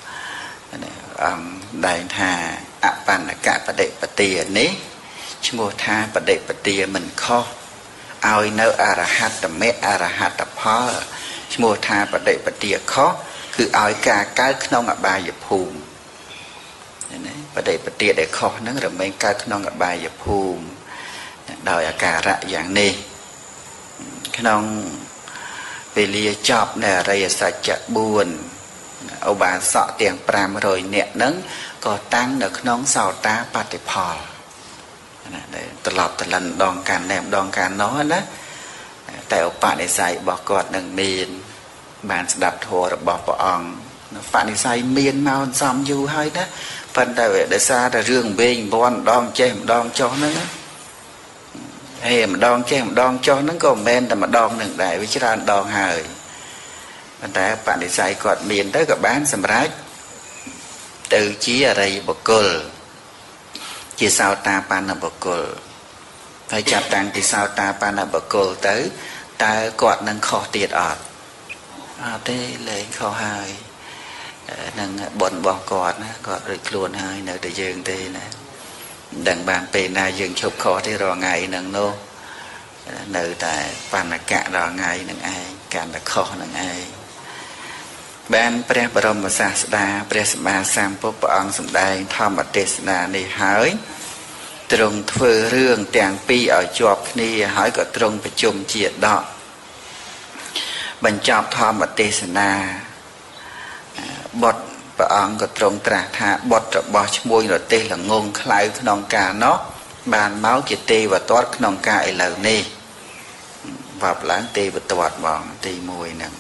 ông đây thà ạ bàn là cả bà đệ bà tìa ní chứ mô tha bà đệ bà tìa mình khó ai nâu à ra hát tầm mẹ à ra hát tập hóa chứ mô tha bà đệ bà tìa khó cứ ai cả cái nông ở bà dập hùm bà đệ bà tìa để khó nó rồi mấy cái nông ở bà dập hùm đòi ở cả rạ dạng nê cái nông về lia chọc nè rây sạch chạ buồn ông bà sọ tiền pram rồi nẹ nâng có tăng được nón sào ta bát phò để từ lọp từ lần đòn càn nệm đòn càn nó đó tại ông bạn để dạy bỏ cọt nâng miền bạn đặt hồ rồi bỏ bỏ ong bạn để dạy miền mau xóm du hơi đó phần tại để xa là rương bên bon đòn chém đòn cho nó hay mà đòn chém đòn cho nó còn men là mà đòn nâng đại với chứ đòn đòn hời phần tại bạn để dạy cọt miền tới các bán sầm rách từ chí ở đây bậc cờ chỉ sao ta pan là bậc cờ phải chặt tăng thì sao ta pan là bậc cờ tới ta quạt nâng kho tiệt ọt à thế lấy kho hai nâng bận bỏ quạt quạt rồi luôn hai nợ để dừng thế này đằng bàn pê na dừng chụp kho thế rồi ngày nâng nô nợ tại pan là cả rồi ngày nâng ai cả là kho nâng ai banព្រះបរមសាស្តាព្រះសម្មាសម្ពុទ្ធព្រះអង្គសម្ដែងធម្មទេសនានេះហើយទ្រង់ធ្វើរឿងទាំងពីរឲ្យជាប់គ្នាហើយក៏ទ្រង់ប្រជុំជាដកបញ្ចប់ធម្មទេសនាបុត្រព្រះអង្គក៏ទ្រង់ត្រាស់ថាបុត្ររបស់ឈ្មួញរទេសល្ងងខ្លៅក្នុងការនោះបានមកជាទេវទត្តក្នុងការឥឡូវនេះវ៉ាប់ឡើងទេវទត្តបងទីមួយហ្នឹង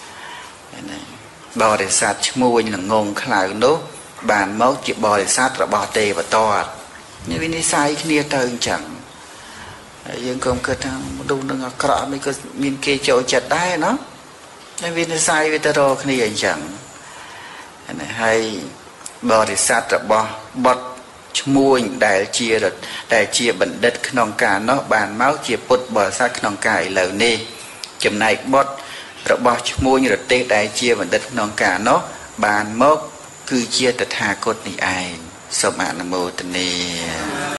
บริษัทឈ្មោះនឹងងងខ្លៅនោះបានមកជាបរិษัทរបស់ទេវទត្តនេះវិនិច្ឆ័យគ្នាទៅអញ្ចឹងយើងក៏គិតថាមនុស្សនឹងអាក្រក់មិនក៏មានគេចូលចិត្តដែរណាហើយវានិស័យវាទៅរកគ្នាអញ្ចឹងហើយបរិស័ទរបស់បុត្រឈ្មួញដែលជាដែលជាបណ្ឌិតក្នុងការនោះបានមកជាពុទ្ធបរិស័ទក្នុងការឥឡូវនេះចំណែកបុត្ររបស់ឈ្មួញរទេសដែលជាបណ្ឌិតក្នុងការនោះបានមកគឺជាតថាគតនេះឯងសូមអនុមោទនា